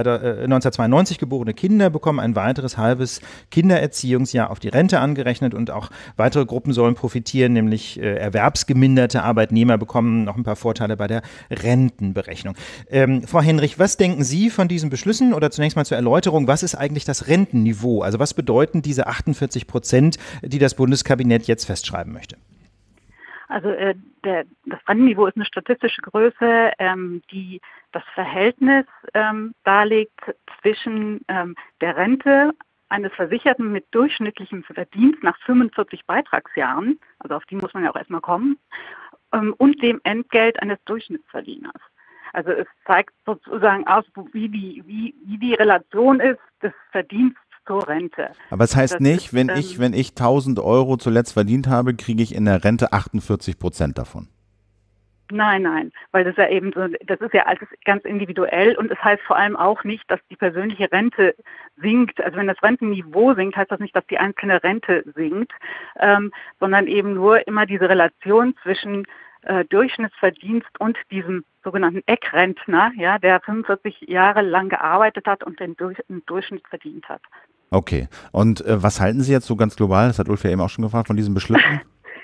1992 geborene Kinder bekommen ein weiteres halbes Kindererziehungsjahr auf die Rente angerechnet und auch weitere Gruppen sollen profitieren, nämlich erwerbsgeminderte Arbeitnehmer bekommen noch ein paar Vorteile bei der Rentenberechnung. Frau Henrich, was denken Sie von diesen Beschlüssen oder zunächst mal zur Erläuterung, was ist eigentlich das Rentenniveau? Also was bedeuten diese 48%, die das Bundeskabinett jetzt festschreiben möchte? Also das Rentenniveau ist eine statistische Größe, die das Verhältnis darlegt zwischen der Rente eines Versicherten mit durchschnittlichem Verdienst nach 45 Beitragsjahren, also auf die muss man ja auch erstmal kommen, und dem Entgelt eines Durchschnittsverdieners. Also es zeigt sozusagen aus, wie die Relation ist des Verdienstes zur Rente. Aber es heißt nicht, wenn ich 1.000 Euro zuletzt verdient habe, kriege ich in der Rente 48% davon. Nein, weil das ja eben so, das ist ja alles ganz individuell und es heißt vor allem auch nicht, dass die persönliche Rente sinkt. Also wenn das Rentenniveau sinkt, heißt das nicht, dass die einzelne Rente sinkt, sondern eben nur immer diese Relation zwischen Durchschnittsverdienst und diesem sogenannten Eckrentner, ja, der 45 Jahre lang gearbeitet hat und den Durchschnitt verdient hat. Okay. Und was halten Sie jetzt so ganz global, das hat Ulf ja eben auch schon gefragt, von diesen Beschlüssen?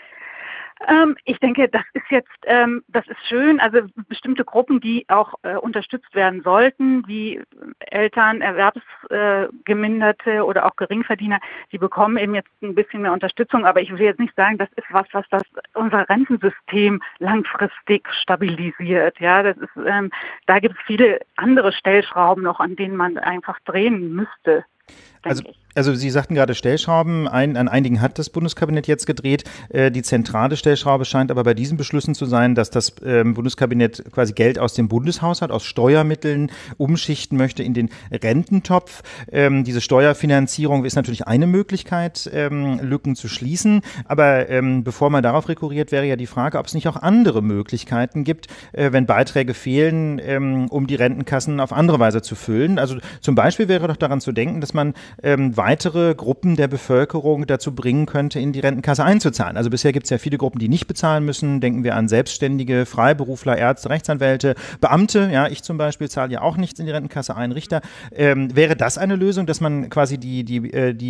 Ich denke, das ist schön. Also bestimmte Gruppen, die auch unterstützt werden sollten, wie Eltern, Erwerbsgeminderte oder auch Geringverdiener, die bekommen eben jetzt ein bisschen mehr Unterstützung. Aber ich will jetzt nicht sagen, das ist was das unser Rentensystem langfristig stabilisiert. Ja, das ist, da gibt es viele andere Stellschrauben noch, an denen man einfach drehen müsste. Also Sie sagten gerade Stellschrauben, an einigen hat das Bundeskabinett jetzt gedreht. Die zentrale Stellschraube scheint aber bei diesen Beschlüssen zu sein, dass das Bundeskabinett quasi Geld aus dem Bundeshaushalt, aus Steuermitteln umschichten möchte in den Rententopf. Diese Steuerfinanzierung ist natürlich eine Möglichkeit, Lücken zu schließen. Aber bevor man darauf rekurriert, wäre ja die Frage, ob es nicht auch andere Möglichkeiten gibt, wenn Beiträge fehlen, um die Rentenkassen auf andere Weise zu füllen. Also zum Beispiel wäre doch daran zu denken, dass man weitere Gruppen der Bevölkerung dazu bringen könnte, in die Rentenkasse einzuzahlen. Also bisher gibt es ja viele Gruppen, die nicht bezahlen müssen. Denken wir an Selbstständige, Freiberufler, Ärzte, Rechtsanwälte, Beamte. Ja, ich zum Beispiel zahle ja auch nichts in die Rentenkasse ein, Richter. Wäre das eine Lösung, dass man quasi die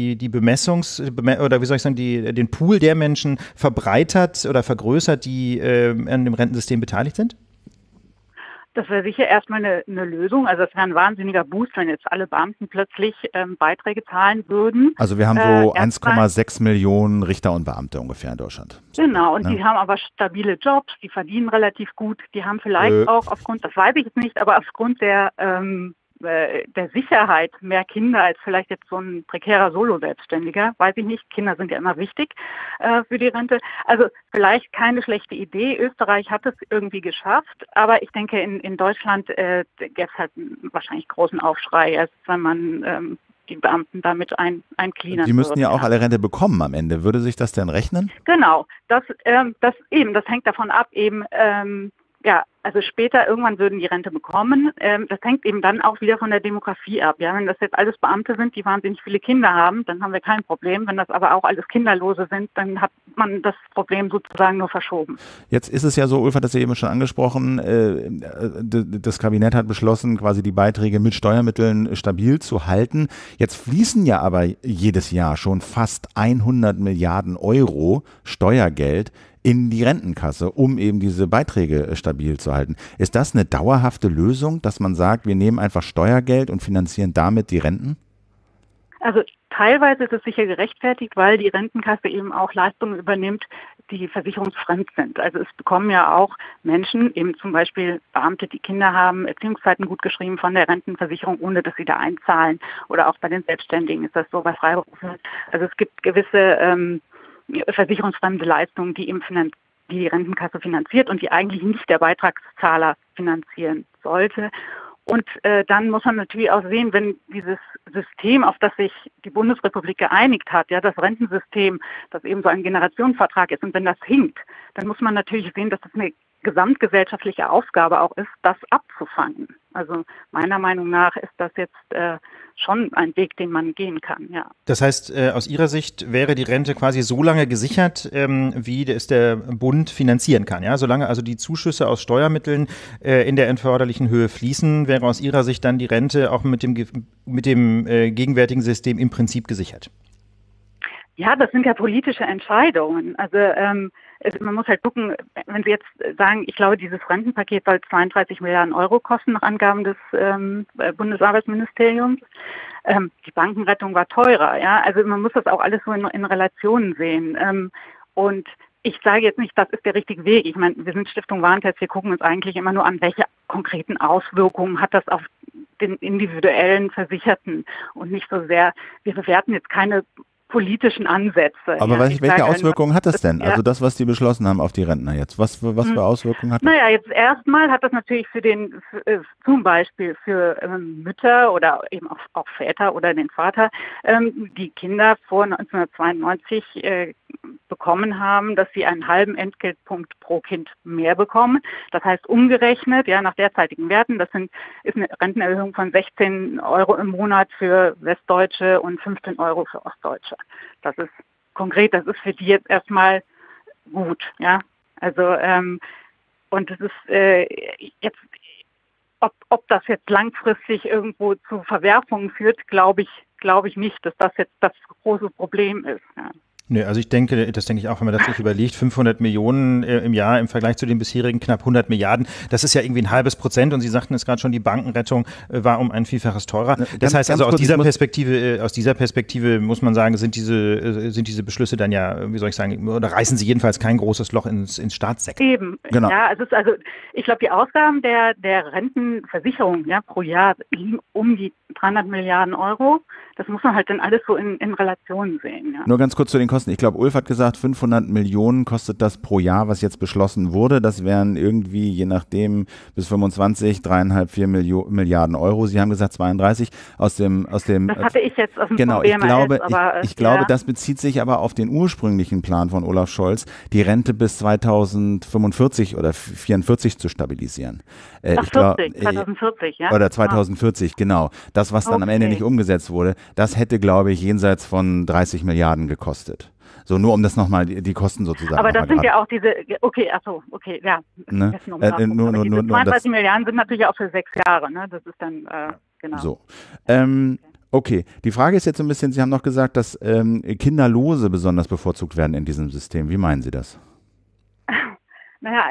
den Pool der Menschen verbreitert oder vergrößert, die an dem Rentensystem beteiligt sind? Das wäre sicher erstmal eine Lösung. Also es wäre ein wahnsinniger Boost, wenn jetzt alle Beamten plötzlich Beiträge zahlen würden. Also wir haben so 1,6 Millionen Richter und Beamte ungefähr in Deutschland. Genau, und die haben aber stabile Jobs, die verdienen relativ gut. Die haben vielleicht auch aufgrund, das weiß ich jetzt nicht, aber aufgrund der Sicherheit mehr Kinder als vielleicht jetzt so ein prekärer Solo-Selbstständiger, weiß ich nicht. Kinder sind ja immer wichtig für die Rente. Also vielleicht keine schlechte Idee. Österreich hat es irgendwie geschafft, aber ich denke, in Deutschland gäbe es halt wahrscheinlich großen Aufschrei, erst wenn man die Beamten damit eincleanern. Die müssten ja auch alle Rente bekommen am Ende. Würde sich das denn rechnen? Genau, das hängt davon ab, eben Also später irgendwann würden die Rente bekommen. Das hängt eben dann auch wieder von der Demografie ab. Ja, wenn das jetzt alles Beamte sind, die wahnsinnig viele Kinder haben, dann haben wir kein Problem. Wenn das aber auch alles Kinderlose sind, dann hat man das Problem sozusagen nur verschoben. Jetzt ist es ja so, Ulf hat das ja eben schon angesprochen, das Kabinett hat beschlossen, quasi die Beiträge mit Steuermitteln stabil zu halten. Jetzt fließen ja aber jedes Jahr schon fast 100 Milliarden Euro Steuergeld in die Rentenkasse, um eben diese Beiträge stabil zu halten. Ist das eine dauerhafte Lösung, dass man sagt, wir nehmen einfach Steuergeld und finanzieren damit die Renten? Also teilweise ist es sicher gerechtfertigt, weil die Rentenkasse eben auch Leistungen übernimmt, die versicherungsfremd sind. Also es bekommen ja auch Menschen, eben zum Beispiel Beamte, die Kinder haben, Erziehungszeiten gut geschrieben von der Rentenversicherung, ohne dass sie da einzahlen. Oder auch bei den Selbstständigen ist das so, bei Freiberuflern. Also es gibt gewisse versicherungsfremde Leistungen, die eben die Rentenkasse finanziert und die eigentlich nicht der Beitragszahler finanzieren sollte. Und dann muss man natürlich auch sehen, wenn dieses System, auf das sich die Bundesrepublik geeinigt hat, ja, das Rentensystem, das eben so ein Generationenvertrag ist, und wenn das hinkt, dann muss man natürlich sehen, dass das eine gesamtgesellschaftliche Aufgabe auch ist, das abzufangen. Also meiner Meinung nach ist das jetzt schon ein Weg, den man gehen kann, ja. Das heißt, aus Ihrer Sicht wäre die Rente quasi so lange gesichert, wie es der Bund finanzieren kann, ja? Solange also die Zuschüsse aus Steuermitteln in der erforderlichen Höhe fließen, wäre aus Ihrer Sicht dann die Rente auch mit dem gegenwärtigen System im Prinzip gesichert? Ja, das sind ja politische Entscheidungen. Also man muss halt gucken, wenn Sie jetzt sagen, ich glaube, dieses Rentenpaket soll 32 Milliarden Euro kosten, nach Angaben des Bundesarbeitsministeriums. Die Bankenrettung war teurer. Ja, also man muss das auch alles so in Relationen sehen. Und ich sage jetzt nicht, das ist der richtige Weg. Ich meine, wir sind Stiftung Warentest, wir gucken uns eigentlich immer nur an, welche konkreten Auswirkungen hat das auf den individuellen Versicherten und nicht so sehr, wir bewerten jetzt keine politischen Ansätze. Aber welche Auswirkungen hat das denn? Also das, was die beschlossen haben auf die Rentner jetzt. Was für Auswirkungen hat das? Naja, jetzt erstmal hat das natürlich zum Beispiel für Mütter oder eben auch Väter oder den Vater, die Kinder vor 1992 bekommen haben, dass sie einen halben Entgeltpunkt pro Kind mehr bekommen. Das heißt umgerechnet, ja, nach derzeitigen Werten, ist eine Rentenerhöhung von 16 Euro im Monat für Westdeutsche und 15 Euro für Ostdeutsche. Das ist konkret, das ist für die jetzt erstmal gut, ja. Also und es ist jetzt, ob das jetzt langfristig irgendwo zu Verwerfungen führt, glaube ich nicht, dass das jetzt das große Problem ist. Ja. Nö, also das denke ich auch, wenn man das sich überlegt, 500 Millionen im Jahr im Vergleich zu den bisherigen knapp 100 Milliarden, das ist ja irgendwie ein halbes Prozent und Sie sagten es gerade schon, die Bankenrettung war um ein Vielfaches teurer. Das heißt also, aus dieser Perspektive muss man sagen, sind diese Beschlüsse dann ja, wie soll ich sagen, oder reißen sie jedenfalls kein großes Loch ins Staatssektor. Eben, genau. Ja, also ich glaube, die Ausgaben der Rentenversicherung pro Jahr liegen um die 300 Milliarden Euro. Das muss man halt dann alles so in Relation sehen. Ja. Nur ganz kurz zu den Kosten. Ich glaube, Ulf hat gesagt, 500 Millionen kostet das pro Jahr, was jetzt beschlossen wurde. Das wären irgendwie, je nachdem, bis 25, 3,5, 4 Milliarden Euro. Sie haben gesagt 32 aus dem. Das hatte ich jetzt aus dem Genau, BMAS, ich glaube, das bezieht sich aber auf den ursprünglichen Plan von Olaf Scholz, die Rente bis 2045 oder 44 zu stabilisieren. 2040, ja. Oder 2040, genau. Das, was dann am Ende nicht umgesetzt wurde, das hätte, glaube ich, jenseits von 30 Milliarden gekostet. So, nur um das nochmal, die Kosten sozusagen. Aber das sind ja auch diese, ja. Ne? Nur 32 Milliarden sind natürlich auch für 6 Jahre, ne? Das ist dann, genau. So. Okay, die Frage ist jetzt so ein bisschen, Sie haben noch gesagt, dass Kinderlose besonders bevorzugt werden in diesem System. Wie meinen Sie das? Naja,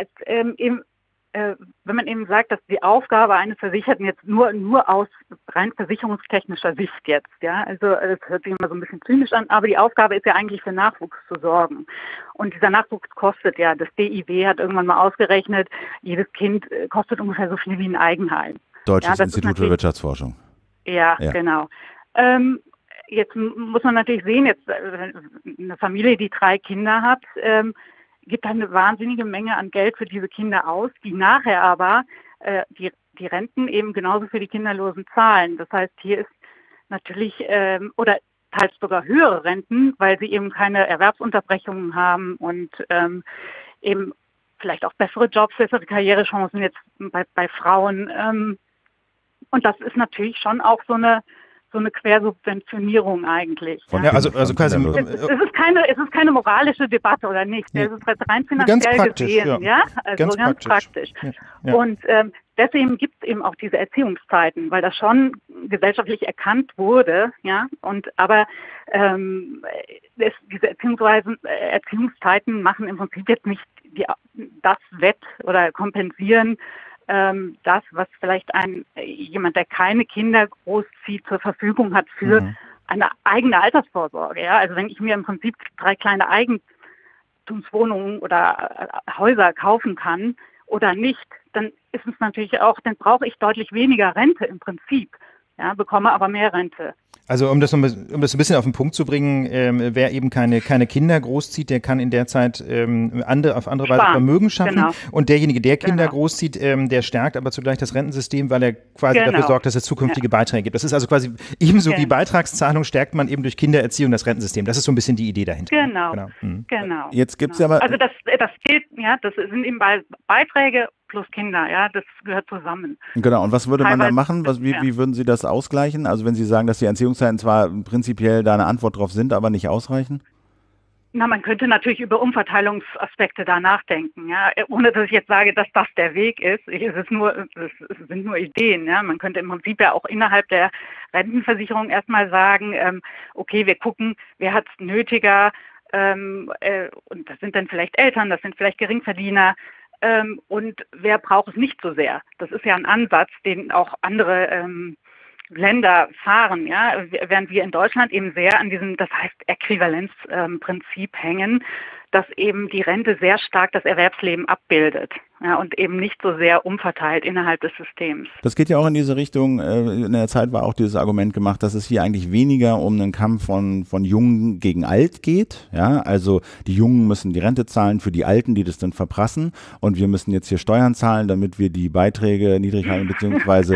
wenn man eben sagt, dass die Aufgabe eines Versicherten jetzt nur aus rein versicherungstechnischer Sicht jetzt, ja, also das hört sich immer so ein bisschen zynisch an, aber die Aufgabe ist ja eigentlich für Nachwuchs zu sorgen. Und dieser Nachwuchs kostet ja, das DIW hat irgendwann mal ausgerechnet, jedes Kind kostet ungefähr so viel wie ein Eigenheim. Deutsches Institut für Wirtschaftsforschung. Ja, genau. Jetzt muss man natürlich sehen, jetzt eine Familie, die 3 Kinder hat, gibt eine wahnsinnige Menge an Geld für diese Kinder aus, die nachher aber die Renten eben genauso für die Kinderlosen zahlen. Das heißt, hier ist natürlich, oder teils sogar höhere Renten, weil sie eben keine Erwerbsunterbrechungen haben und eben vielleicht auch bessere Jobs, bessere Karrierechancen jetzt bei Frauen. Und das ist natürlich schon auch so eine Quersubventionierung eigentlich. Also quasi es ist keine moralische Debatte oder nicht. Es ist rein finanziell gesehen, also ganz praktisch. Ja. Und deswegen gibt es eben auch diese Erziehungszeiten, weil das schon gesellschaftlich erkannt wurde, aber diese Erziehungszeiten machen im Prinzip jetzt nicht das wett oder kompensieren das, was vielleicht jemand, der keine Kinder großzieht, zur Verfügung hat für eine eigene Altersvorsorge. Ja? Also wenn ich mir im Prinzip 3 kleine Eigentumswohnungen oder Häuser kaufen kann oder nicht, dann ist es natürlich auch, dann brauche ich deutlich weniger Rente im Prinzip, bekomme aber mehr Rente. Also um das ein bisschen auf den Punkt zu bringen, wer eben keine Kinder großzieht, der kann in der Zeit auf andere Weise Vermögen schaffen. Genau. Und derjenige, der Kinder großzieht, der stärkt aber zugleich das Rentensystem, weil er quasi dafür sorgt, dass es zukünftige Beiträge gibt. Das ist also quasi ebenso wie Beitragszahlung stärkt man eben durch Kindererziehung das Rentensystem. Das ist so ein bisschen die Idee dahinter. Genau. Jetzt gibt's aber... Also das gilt, das sind eben Beiträge plus Kinder, das gehört zusammen. Genau, und was würde man da machen? Wie würden Sie das ausgleichen? Also wenn Sie sagen, dass die Erziehungszeiten zwar prinzipiell da eine Antwort drauf sind, aber nicht ausreichen? Na, man könnte natürlich über Umverteilungsaspekte da nachdenken, ohne dass ich jetzt sage, dass das der Weg ist. Es sind nur Ideen, Man könnte im Prinzip ja auch innerhalb der Rentenversicherung erstmal sagen, okay, wir gucken, wer hat es nötiger, und das sind dann vielleicht Eltern, das sind vielleicht Geringverdiener, und wer braucht es nicht so sehr? Das ist ja ein Ansatz, den auch andere Länder fahren, während wir in Deutschland eben sehr an diesem, das heißt Äquivalenzprinzip hängen, dass eben die Rente sehr stark das Erwerbsleben abbildet und eben nicht so sehr umverteilt innerhalb des Systems. Das geht ja auch in diese Richtung. In der Zeit war auch dieses Argument gemacht, dass es hier eigentlich weniger um einen Kampf von Jungen gegen Alt geht. Ja, also die Jungen müssen die Rente zahlen für die Alten, die das dann verprassen, und wir müssen jetzt hier Steuern zahlen, damit wir die Beiträge niedrig halten, beziehungsweise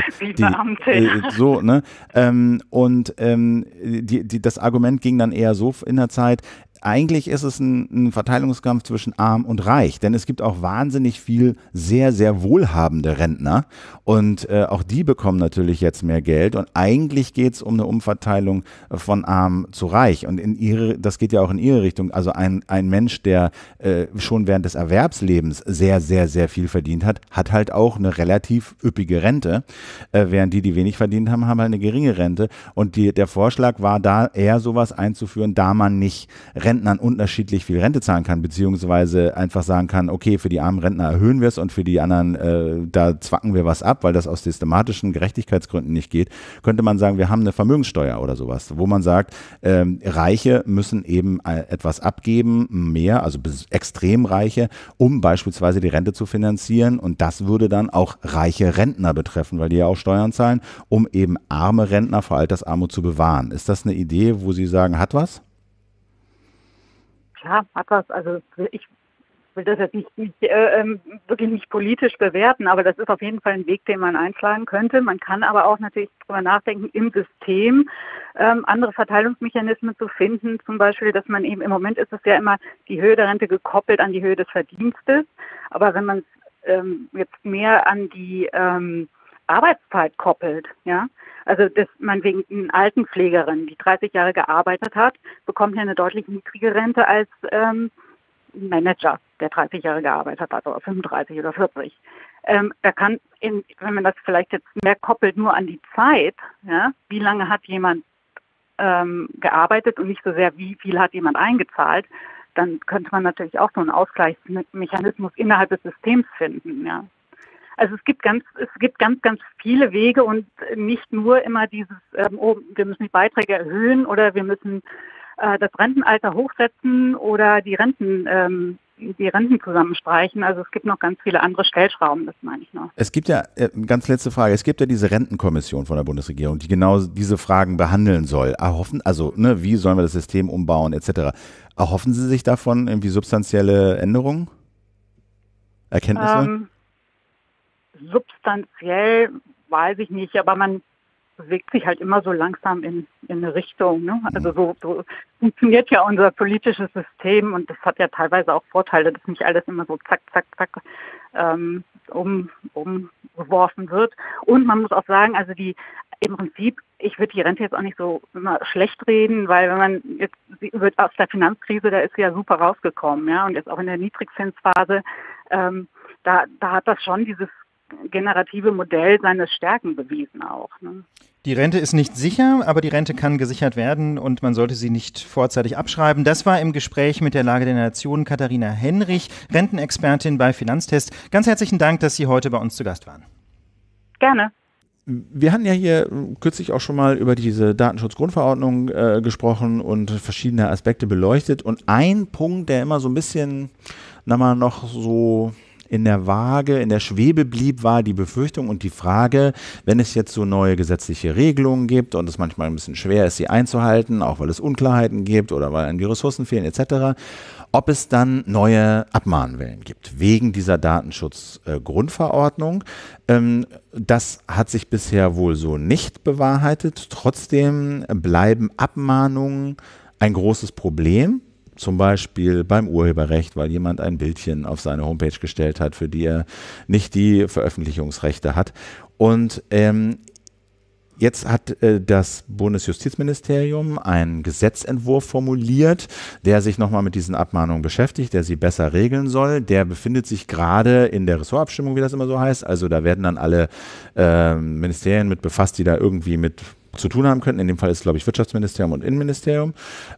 das Argument ging dann eher so in der Zeit: Eigentlich ist es ein Verteilungskampf zwischen Arm und Reich, denn es gibt auch wahnsinnig viel sehr, sehr wohlhabende Rentner, und auch die bekommen natürlich jetzt mehr Geld, und eigentlich geht es um eine Umverteilung von Arm zu Reich, und das geht ja auch in Ihre Richtung. Also ein Mensch, der schon während des Erwerbslebens sehr, sehr, sehr viel verdient hat, hat halt auch eine relativ üppige Rente, während die wenig verdient haben, haben halt eine geringe Rente, und der Vorschlag war da eher sowas einzuführen, da man nicht Rentnern unterschiedlich viel Rente zahlen kann, beziehungsweise einfach sagen kann, okay, für die armen Rentner erhöhen wir es und für die anderen, da zwacken wir was ab, weil das aus systematischen Gerechtigkeitsgründen nicht geht, könnte man sagen, wir haben eine Vermögenssteuer oder sowas, wo man sagt, Reiche müssen eben etwas abgeben, mehr, also extrem Reiche, um beispielsweise die Rente zu finanzieren, und das würde dann auch reiche Rentner betreffen, weil die ja auch Steuern zahlen, um eben arme Rentner vor Altersarmut zu bewahren. Ist das eine Idee, wo Sie sagen, hat was? Ja, hat was. Also ich will das jetzt wirklich nicht politisch bewerten, aber das ist auf jeden Fall ein Weg, den man einschlagen könnte. Man kann aber auch natürlich darüber nachdenken, im System andere Verteilungsmechanismen zu finden. Zum Beispiel, dass man eben, im Moment ist es ja immer die Höhe der Rente gekoppelt an die Höhe des Verdienstes. Aber wenn man es jetzt mehr an die Arbeitszeit koppelt, also dass man wegen einer Altenpflegerin, die 30 Jahre gearbeitet hat, bekommt ja eine deutlich niedrigere Rente als ein Manager, der 30 Jahre gearbeitet hat, oder 35 oder 40. Da kann, wenn man das vielleicht jetzt mehr koppelt nur an die Zeit, wie lange hat jemand gearbeitet und nicht so sehr, wie viel hat jemand eingezahlt, dann könnte man natürlich auch so einen Ausgleichsmechanismus innerhalb des Systems finden, Also es gibt ganz viele Wege und nicht nur immer dieses, wir müssen die Beiträge erhöhen oder wir müssen das Rentenalter hochsetzen oder die Renten zusammenstreichen. Also es gibt noch ganz viele andere Stellschrauben, das meine ich noch. Es gibt ja, ganz letzte Frage, es gibt ja diese Rentenkommission von der Bundesregierung, die genau diese Fragen behandeln soll. Wie sollen wir das System umbauen etc. Erhoffen Sie sich davon irgendwie substanzielle Änderungen? Erkenntnisse? Substanziell weiß ich nicht, aber man bewegt sich halt immer so langsam in eine Richtung. Ne? Also so funktioniert ja unser politisches System und das hat ja teilweise auch Vorteile, dass nicht alles immer so zack, zack, zack umgeworfen wird. Und man muss auch sagen, also im Prinzip, ich würde die Rente jetzt auch nicht so immer schlecht reden, weil wenn man jetzt aus der Finanzkrise, da ist sie ja super rausgekommen, ja, und jetzt auch in der Niedrigzinsphase, da hat das schon dieses generative Modell seine Stärken bewiesen auch. Ne? Die Rente ist nicht sicher, aber die Rente kann gesichert werden und man sollte sie nicht vorzeitig abschreiben. Das war im Gespräch mit der Lage der Nation Katharina Henrich, Rentenexpertin bei Finanztest. Ganz herzlichen Dank, dass Sie heute bei uns zu Gast waren. Gerne. Wir hatten ja hier kürzlich auch schon mal über diese Datenschutzgrundverordnung gesprochen und verschiedene Aspekte beleuchtet. Und ein Punkt, der immer so ein bisschen noch so in der Waage, in der Schwebe blieb, war die Befürchtung und die Frage, wenn es jetzt so neue gesetzliche Regelungen gibt und es manchmal ein bisschen schwer ist, sie einzuhalten, auch weil es Unklarheiten gibt oder weil einem die Ressourcen fehlen etc., ob es dann neue Abmahnwellen gibt, wegen dieser Datenschutzgrundverordnung. Das hat sich bisher wohl so nicht bewahrheitet. Trotzdem bleiben Abmahnungen ein großes Problem. Zum Beispiel beim Urheberrecht, weil jemand ein Bildchen auf seine Homepage gestellt hat, für die er nicht die Veröffentlichungsrechte hat. Und jetzt hat das Bundesjustizministerium einen Gesetzentwurf formuliert, der sich nochmal mit diesen Abmahnungen beschäftigt, der sie besser regeln soll. Der befindet sich gerade in der Ressortabstimmung, wie das immer so heißt. Also da werden dann alle Ministerien mit befasst, die da irgendwie mit zu tun haben könnten. In dem Fall ist es, glaube ich, Wirtschaftsministerium und Innenministerium.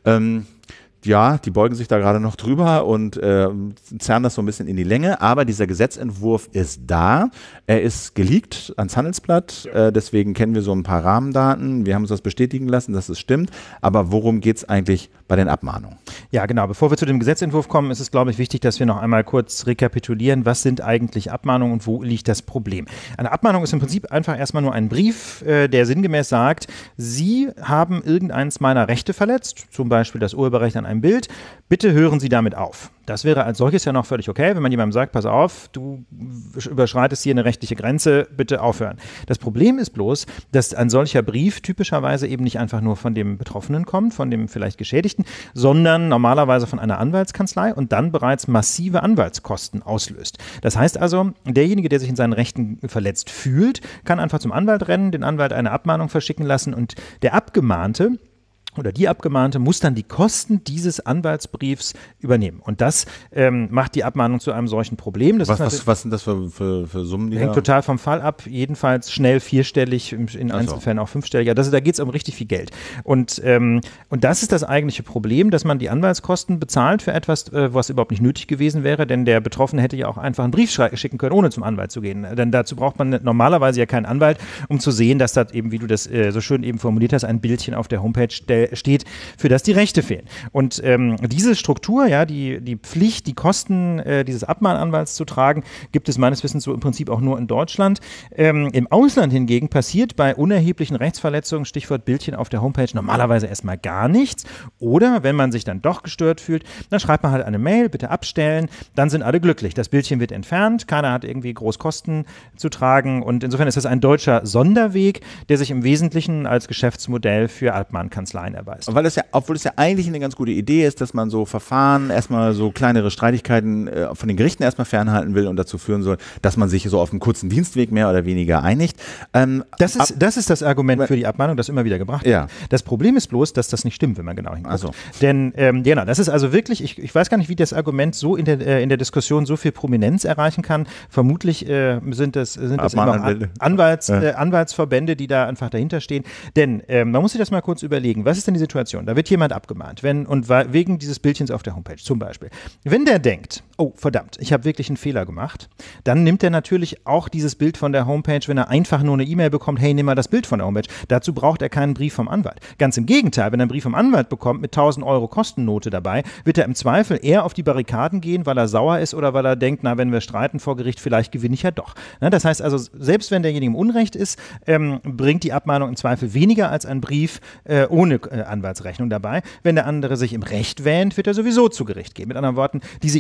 Ja, die beugen sich da gerade noch drüber und zerren das so ein bisschen in die Länge, aber dieser Gesetzentwurf ist da. Er ist geleakt ans Handelsblatt, deswegen kennen wir so ein paar Rahmendaten. Wir haben uns das bestätigen lassen, dass es stimmt, aber worum geht es eigentlich bei den Abmahnungen? Ja, genau. Bevor wir zu dem Gesetzentwurf kommen, ist es, glaube ich, wichtig, dass wir noch einmal kurz rekapitulieren, was sind eigentlich Abmahnungen und wo liegt das Problem? Eine Abmahnung ist im Prinzip einfach erstmal nur ein Brief, der sinngemäß sagt, Sie haben irgendeins meiner Rechte verletzt, zum Beispiel das Urheberrecht an einem Bild, bitte hören Sie damit auf. Das wäre als solches ja noch völlig okay, wenn man jemandem sagt, pass auf, du überschreitest hier eine rechtliche Grenze, bitte aufhören. Das Problem ist bloß, dass ein solcher Brief typischerweise eben nicht einfach nur von dem Betroffenen kommt, von dem vielleicht Geschädigten, sondern normalerweise von einer Anwaltskanzlei und dann bereits massive Anwaltskosten auslöst. Das heißt also, derjenige, der sich in seinen Rechten verletzt fühlt, kann einfach zum Anwalt rennen, den Anwalt eine Abmahnung verschicken lassen und der Abgemahnte oder die Abgemahnte muss dann die Kosten dieses Anwaltsbriefs übernehmen. Und das macht die Abmahnung zu einem solchen Problem. Das was sind das für Summen? Hängt total vom Fall ab. Jedenfalls schnell vierstellig, in Einzelfällen auch fünfstellig. Da geht es um richtig viel Geld. Und das ist das eigentliche Problem, dass man die Anwaltskosten bezahlt für etwas, was überhaupt nicht nötig gewesen wäre. Denn der Betroffene hätte ja auch einfach einen Brief schicken können, ohne zum Anwalt zu gehen. Denn dazu braucht man normalerweise ja keinen Anwalt, um zu sehen, dass da eben, wie du das so schön eben formuliert hast, ein Bildchen auf der Homepage steht, für das die Rechte fehlen. Und diese Struktur, ja, die Pflicht, die Kosten dieses Abmahnanwalts zu tragen, gibt es meines Wissens so im Prinzip auch nur in Deutschland. Im Ausland hingegen passiert bei unerheblichen Rechtsverletzungen, Stichwort Bildchen auf der Homepage, normalerweise erstmal gar nichts. Oder wenn man sich dann doch gestört fühlt, dann schreibt man halt eine Mail, bitte abstellen, dann sind alle glücklich. Das Bildchen wird entfernt, keiner hat irgendwie groß Kosten zu tragen und insofern ist das ein deutscher Sonderweg, der sich im Wesentlichen als Geschäftsmodell für Abmahnkanzleien erweist. Obwohl es ja eigentlich eine ganz gute Idee ist, dass man so Verfahren erstmal so kleinere Streitigkeiten von den Gerichten erstmal fernhalten will und dazu führen soll, dass man sich so auf einem kurzen Dienstweg mehr oder weniger einigt. Das ist das Argument für die Abmahnung, das immer wieder gebracht wird. Ja. Das Problem ist bloß, dass das nicht stimmt, wenn man genau hinguckt. Also. Denn genau, das ist also wirklich, ich weiß gar nicht, wie das Argument so in der Diskussion so viel Prominenz erreichen kann. Vermutlich sind das immer Anwaltsverbände, die da einfach dahinter stehen. Denn man muss sich das mal kurz überlegen. Was ist denn die Situation? Da wird jemand abgemahnt, wegen dieses Bildchens auf der Homepage zum Beispiel. Wenn der denkt, oh verdammt, ich habe wirklich einen Fehler gemacht, dann nimmt er natürlich auch dieses Bild von der Homepage, wenn er einfach nur eine E-Mail bekommt, hey, nimm mal das Bild von der Homepage. Dazu braucht er keinen Brief vom Anwalt. Ganz im Gegenteil, wenn er einen Brief vom Anwalt bekommt mit 1.000 € Kostennote dabei, wird er im Zweifel eher auf die Barrikaden gehen, weil er sauer ist oder weil er denkt, na, wenn wir streiten vor Gericht, vielleicht gewinne ich ja doch. Das heißt also, selbst wenn derjenige im Unrecht ist, bringt die Abmahnung im Zweifel weniger als ein Brief ohne Anwaltsrechnung dabei. Wenn der andere sich im Recht wähnt, wird er sowieso zu Gericht gehen. Mit anderen Worten, diese Ideologie,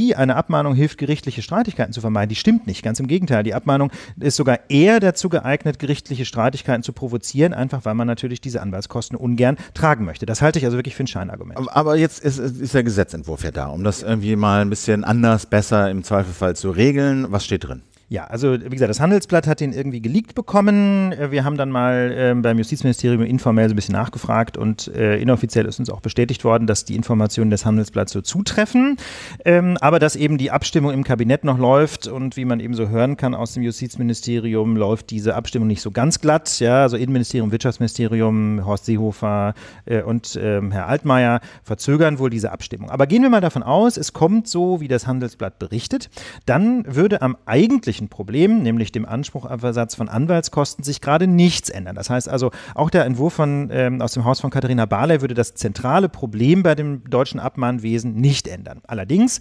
Ideologie, eine Abmahnung hilft, gerichtliche Streitigkeiten zu vermeiden, die stimmt nicht. Ganz im Gegenteil. Die Abmahnung ist sogar eher dazu geeignet, gerichtliche Streitigkeiten zu provozieren, einfach weil man natürlich diese Anwaltskosten ungern tragen möchte. Das halte ich also wirklich für ein Scheinargument. Aber jetzt ist der Gesetzentwurf ja da, um das irgendwie mal ein bisschen anders, besser im Zweifelsfall zu regeln. Was steht drin? Ja, also wie gesagt, das Handelsblatt hat den irgendwie geleakt bekommen. Wir haben dann mal beim Justizministerium informell so ein bisschen nachgefragt und inoffiziell ist uns auch bestätigt worden, dass die Informationen des Handelsblatts so zutreffen, aber dass eben die Abstimmung im Kabinett noch läuft und wie man eben so hören kann aus dem Justizministerium, läuft diese Abstimmung nicht so ganz glatt. Ja, also Innenministerium, Wirtschaftsministerium, Horst Seehofer und Herr Altmaier verzögern wohl diese Abstimmung. Aber gehen wir mal davon aus, es kommt so, wie das Handelsblatt berichtet, dann würde am eigentlichen Problem, nämlich dem Anspruch auf Ersatz von Anwaltskosten, sich gerade nichts ändern. Das heißt also, auch der Entwurf aus dem Haus von Katharina Barley würde das zentrale Problem bei dem deutschen Abmahnwesen nicht ändern. Allerdings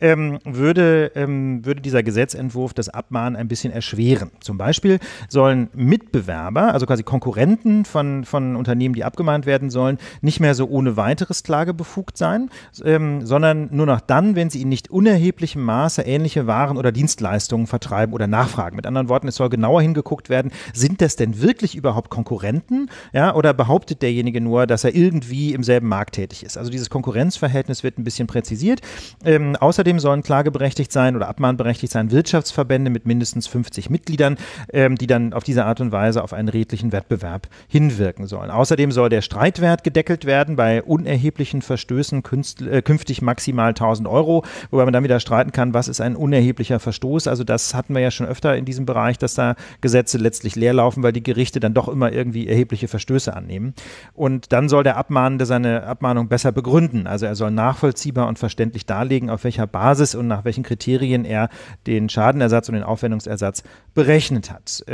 würde dieser Gesetzentwurf das Abmahnen ein bisschen erschweren. Zum Beispiel sollen Mitbewerber, also quasi Konkurrenten von Unternehmen, die abgemahnt werden sollen, nicht mehr so ohne weiteres klagebefugt sein, sondern nur noch dann, wenn sie in nicht unerheblichem Maße ähnliche Waren oder Dienstleistungen vertreiben oder nachfragen. Mit anderen Worten, es soll genauer hingeguckt werden, sind das denn wirklich überhaupt Konkurrenten? Ja, oder behauptet derjenige nur, dass er irgendwie im selben Markt tätig ist? Also dieses Konkurrenzverhältnis wird ein bisschen präzisiert. Außerdem sollen klageberechtigt sein oder abmahnberechtigt sein Wirtschaftsverbände mit mindestens 50 Mitgliedern, die dann auf diese Art und Weise auf einen redlichen Wettbewerb hinwirken sollen. Außerdem soll der Streitwert gedeckelt werden, bei unerheblichen Verstößen künftig maximal 1.000 €, wobei man dann wieder streiten kann, was ist ein unerheblicher Verstoß? Also das hatten wir ja schon öfter in diesem Bereich, dass da Gesetze letztlich leer laufen, weil die Gerichte dann doch immer irgendwie erhebliche Verstöße annehmen. Und dann soll der Abmahnende seine Abmahnung besser begründen. Also er soll nachvollziehbar und verständlich darlegen, auf welcher Basis und nach welchen Kriterien er den Schadenersatz und den Aufwendungsersatz berechnet hat.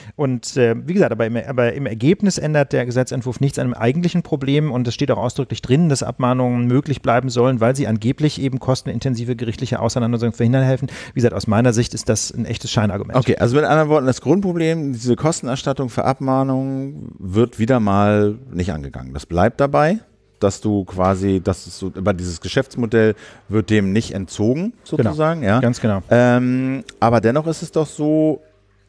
Wie gesagt, aber im Ergebnis ändert der Gesetzentwurf nichts an dem eigentlichen Problem und es steht auch ausdrücklich drin, dass Abmahnungen möglich bleiben sollen, weil sie angeblich eben kostenintensive gerichtliche Auseinandersetzungen verhindern helfen. Wie gesagt, aus meiner Sicht ist das ein echtes Scheinargument. Okay, also mit anderen Worten, das Grundproblem, diese Kostenerstattung für Abmahnungen wird wieder mal nicht angegangen. Das bleibt dabei, dass du quasi, über dieses Geschäftsmodell wird dem nicht entzogen, sozusagen. Genau, ja. Ganz genau. Aber dennoch ist es doch so,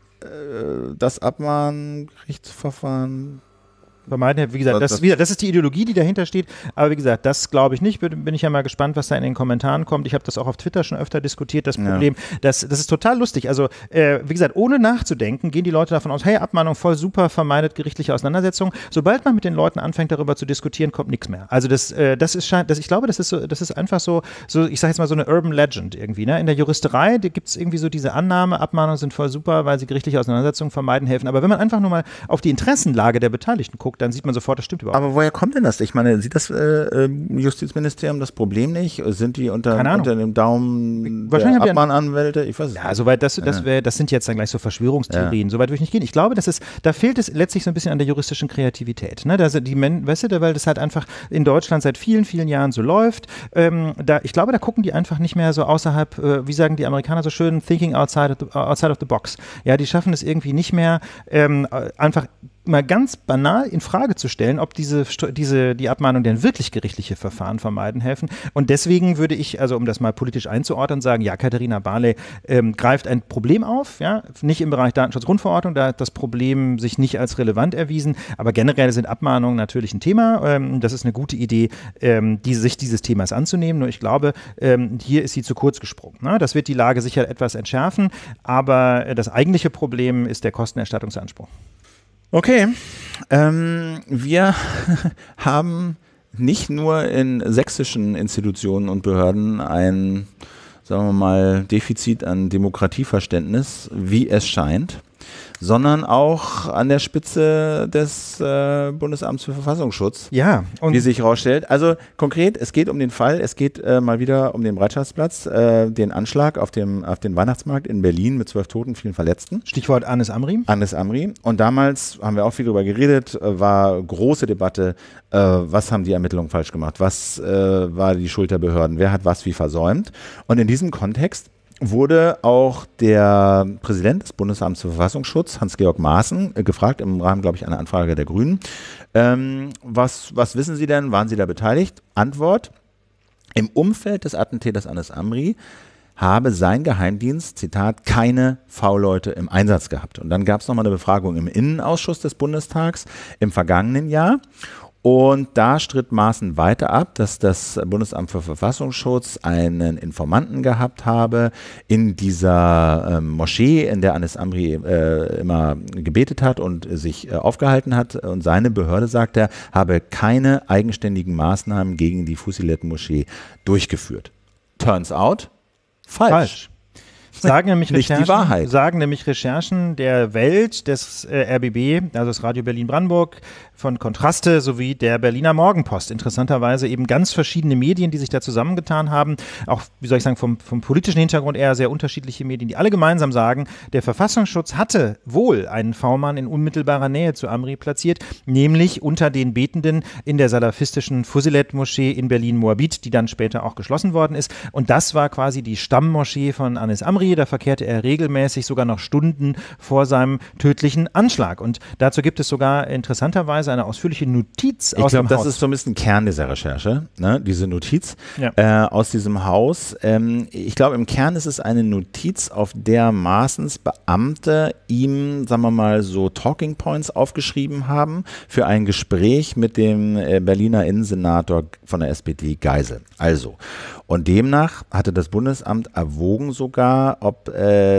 das Abmahngerichtsverfahren vermeiden. Wie gesagt, das ist die Ideologie, die dahinter steht. Aber wie gesagt, das glaube ich nicht. Bin ich ja mal gespannt, was da in den Kommentaren kommt. Ich habe das auch auf Twitter schon öfter diskutiert. Das Problem, das ist total lustig. Also wie gesagt, ohne nachzudenken, gehen die Leute davon aus, hey, Abmahnung voll super, vermeidet gerichtliche Auseinandersetzungen. Sobald man mit den Leuten anfängt, darüber zu diskutieren, kommt nichts mehr. Also ich glaube, das ist einfach so, ich sage jetzt mal so eine Urban Legend irgendwie. Ne? In der Juristerei gibt es irgendwie so diese Annahme, Abmahnungen sind voll super, weil sie gerichtliche Auseinandersetzungen vermeiden helfen. Aber wenn man einfach nur mal auf die Interessenlage der Beteiligten guckt, dann sieht man sofort, das stimmt überhaupt nicht. Aber woher kommt denn das? Ich meine, sieht das Justizministerium das Problem nicht? Sind die unter dem Daumen der Abmahnanwälte? Ich weiß es nicht. Ja, soweit das sind jetzt dann gleich so Verschwörungstheorien. Ja. Soweit würde ich nicht gehen. Ich glaube, da fehlt es letztlich so ein bisschen an der juristischen Kreativität. Ne? Weil das halt einfach in Deutschland seit vielen, vielen Jahren so läuft. Ich glaube, da gucken die einfach nicht mehr so außerhalb, wie sagen die Amerikaner so schön, thinking outside of the box. Ja, die schaffen es irgendwie nicht mehr, einfach mal ganz banal in Frage zu stellen, ob die Abmahnung denn wirklich gerichtliche Verfahren vermeiden helfen. Und deswegen würde ich, also um das mal politisch einzuordnen, sagen, ja, Katharina Barley greift ein Problem auf, ja, nicht im Bereich Datenschutzgrundverordnung, da hat das Problem sich nicht als relevant erwiesen, aber generell sind Abmahnungen natürlich ein Thema. Das ist eine gute Idee, sich dieses Themas anzunehmen. Nur ich glaube, hier ist sie zu kurz gesprungen. Ne? Das wird die Lage sicher etwas entschärfen, aber das eigentliche Problem ist der Kostenerstattungsanspruch. Okay, wir haben nicht nur in sächsischen Institutionen und Behörden ein, sagen wir mal, Defizit an Demokratieverständnis, wie es scheint, sondern auch an der Spitze des Bundesamts für Verfassungsschutz, wie sich herausstellt. Also konkret, es geht um den Fall, es geht mal wieder um den Bereitschaftsplatz, den Anschlag auf den Weihnachtsmarkt in Berlin mit 12 Toten, vielen Verletzten. Stichwort Anis Amri. Anis Amri. Und damals haben wir auch viel darüber geredet, war große Debatte, was haben die Ermittlungen falsch gemacht, was war die Schuld der Behörden, wer hat was wie versäumt. Und in diesem Kontext wurde auch der Präsident des Bundesamts für Verfassungsschutz, Hans-Georg Maaßen, gefragt, im Rahmen, glaube ich, einer Anfrage der Grünen. Was wissen Sie denn? Waren Sie da beteiligt? Antwort: Im Umfeld des Attentäters Anis Amri habe sein Geheimdienst, Zitat, keine V-Leute im Einsatz gehabt. Und dann gab es nochmal eine Befragung im Innenausschuss des Bundestags im vergangenen Jahr. Und da stritt Maaßen weiter ab, dass das Bundesamt für Verfassungsschutz einen Informanten gehabt habe in dieser Moschee, in der Anis Amri immer gebetet hat und sich aufgehalten hat. Und seine Behörde, sagt er, habe keine eigenständigen Maßnahmen gegen die Fusilet-Moschee durchgeführt. Turns out, falsch. Sagen nämlich Nicht die Wahrheit. Sagen nämlich Recherchen der Welt, des RBB, also das Radio Berlin-Brandenburg, von Kontraste sowie der Berliner Morgenpost. Interessanterweise eben ganz verschiedene Medien, die sich da zusammengetan haben. Auch, wie soll ich sagen, vom politischen Hintergrund eher sehr unterschiedliche Medien, die alle gemeinsam sagen, der Verfassungsschutz hatte wohl einen V-Mann in unmittelbarer Nähe zu Amri platziert, nämlich unter den Betenden in der salafistischen Fusilet-Moschee in Berlin-Moabit, die dann später auch geschlossen worden ist. Und das war quasi die Stammmoschee von Anis Amri. Da verkehrte er regelmäßig, sogar noch Stunden vor seinem tödlichen Anschlag. Und dazu gibt es sogar interessanterweise eine ausführliche Notiz aus dem Haus. Ich glaube, das ist so ein bisschen Kern dieser Recherche, ne? Diese Notiz aus diesem Haus. Ich glaube, im Kern ist es eine Notiz, auf der Maaßens Beamte ihm, sagen wir mal, so Talking Points aufgeschrieben haben für ein Gespräch mit dem Berliner Innensenator von der SPD, Geisel. Also, und demnach hatte das Bundesamt erwogen sogar, ob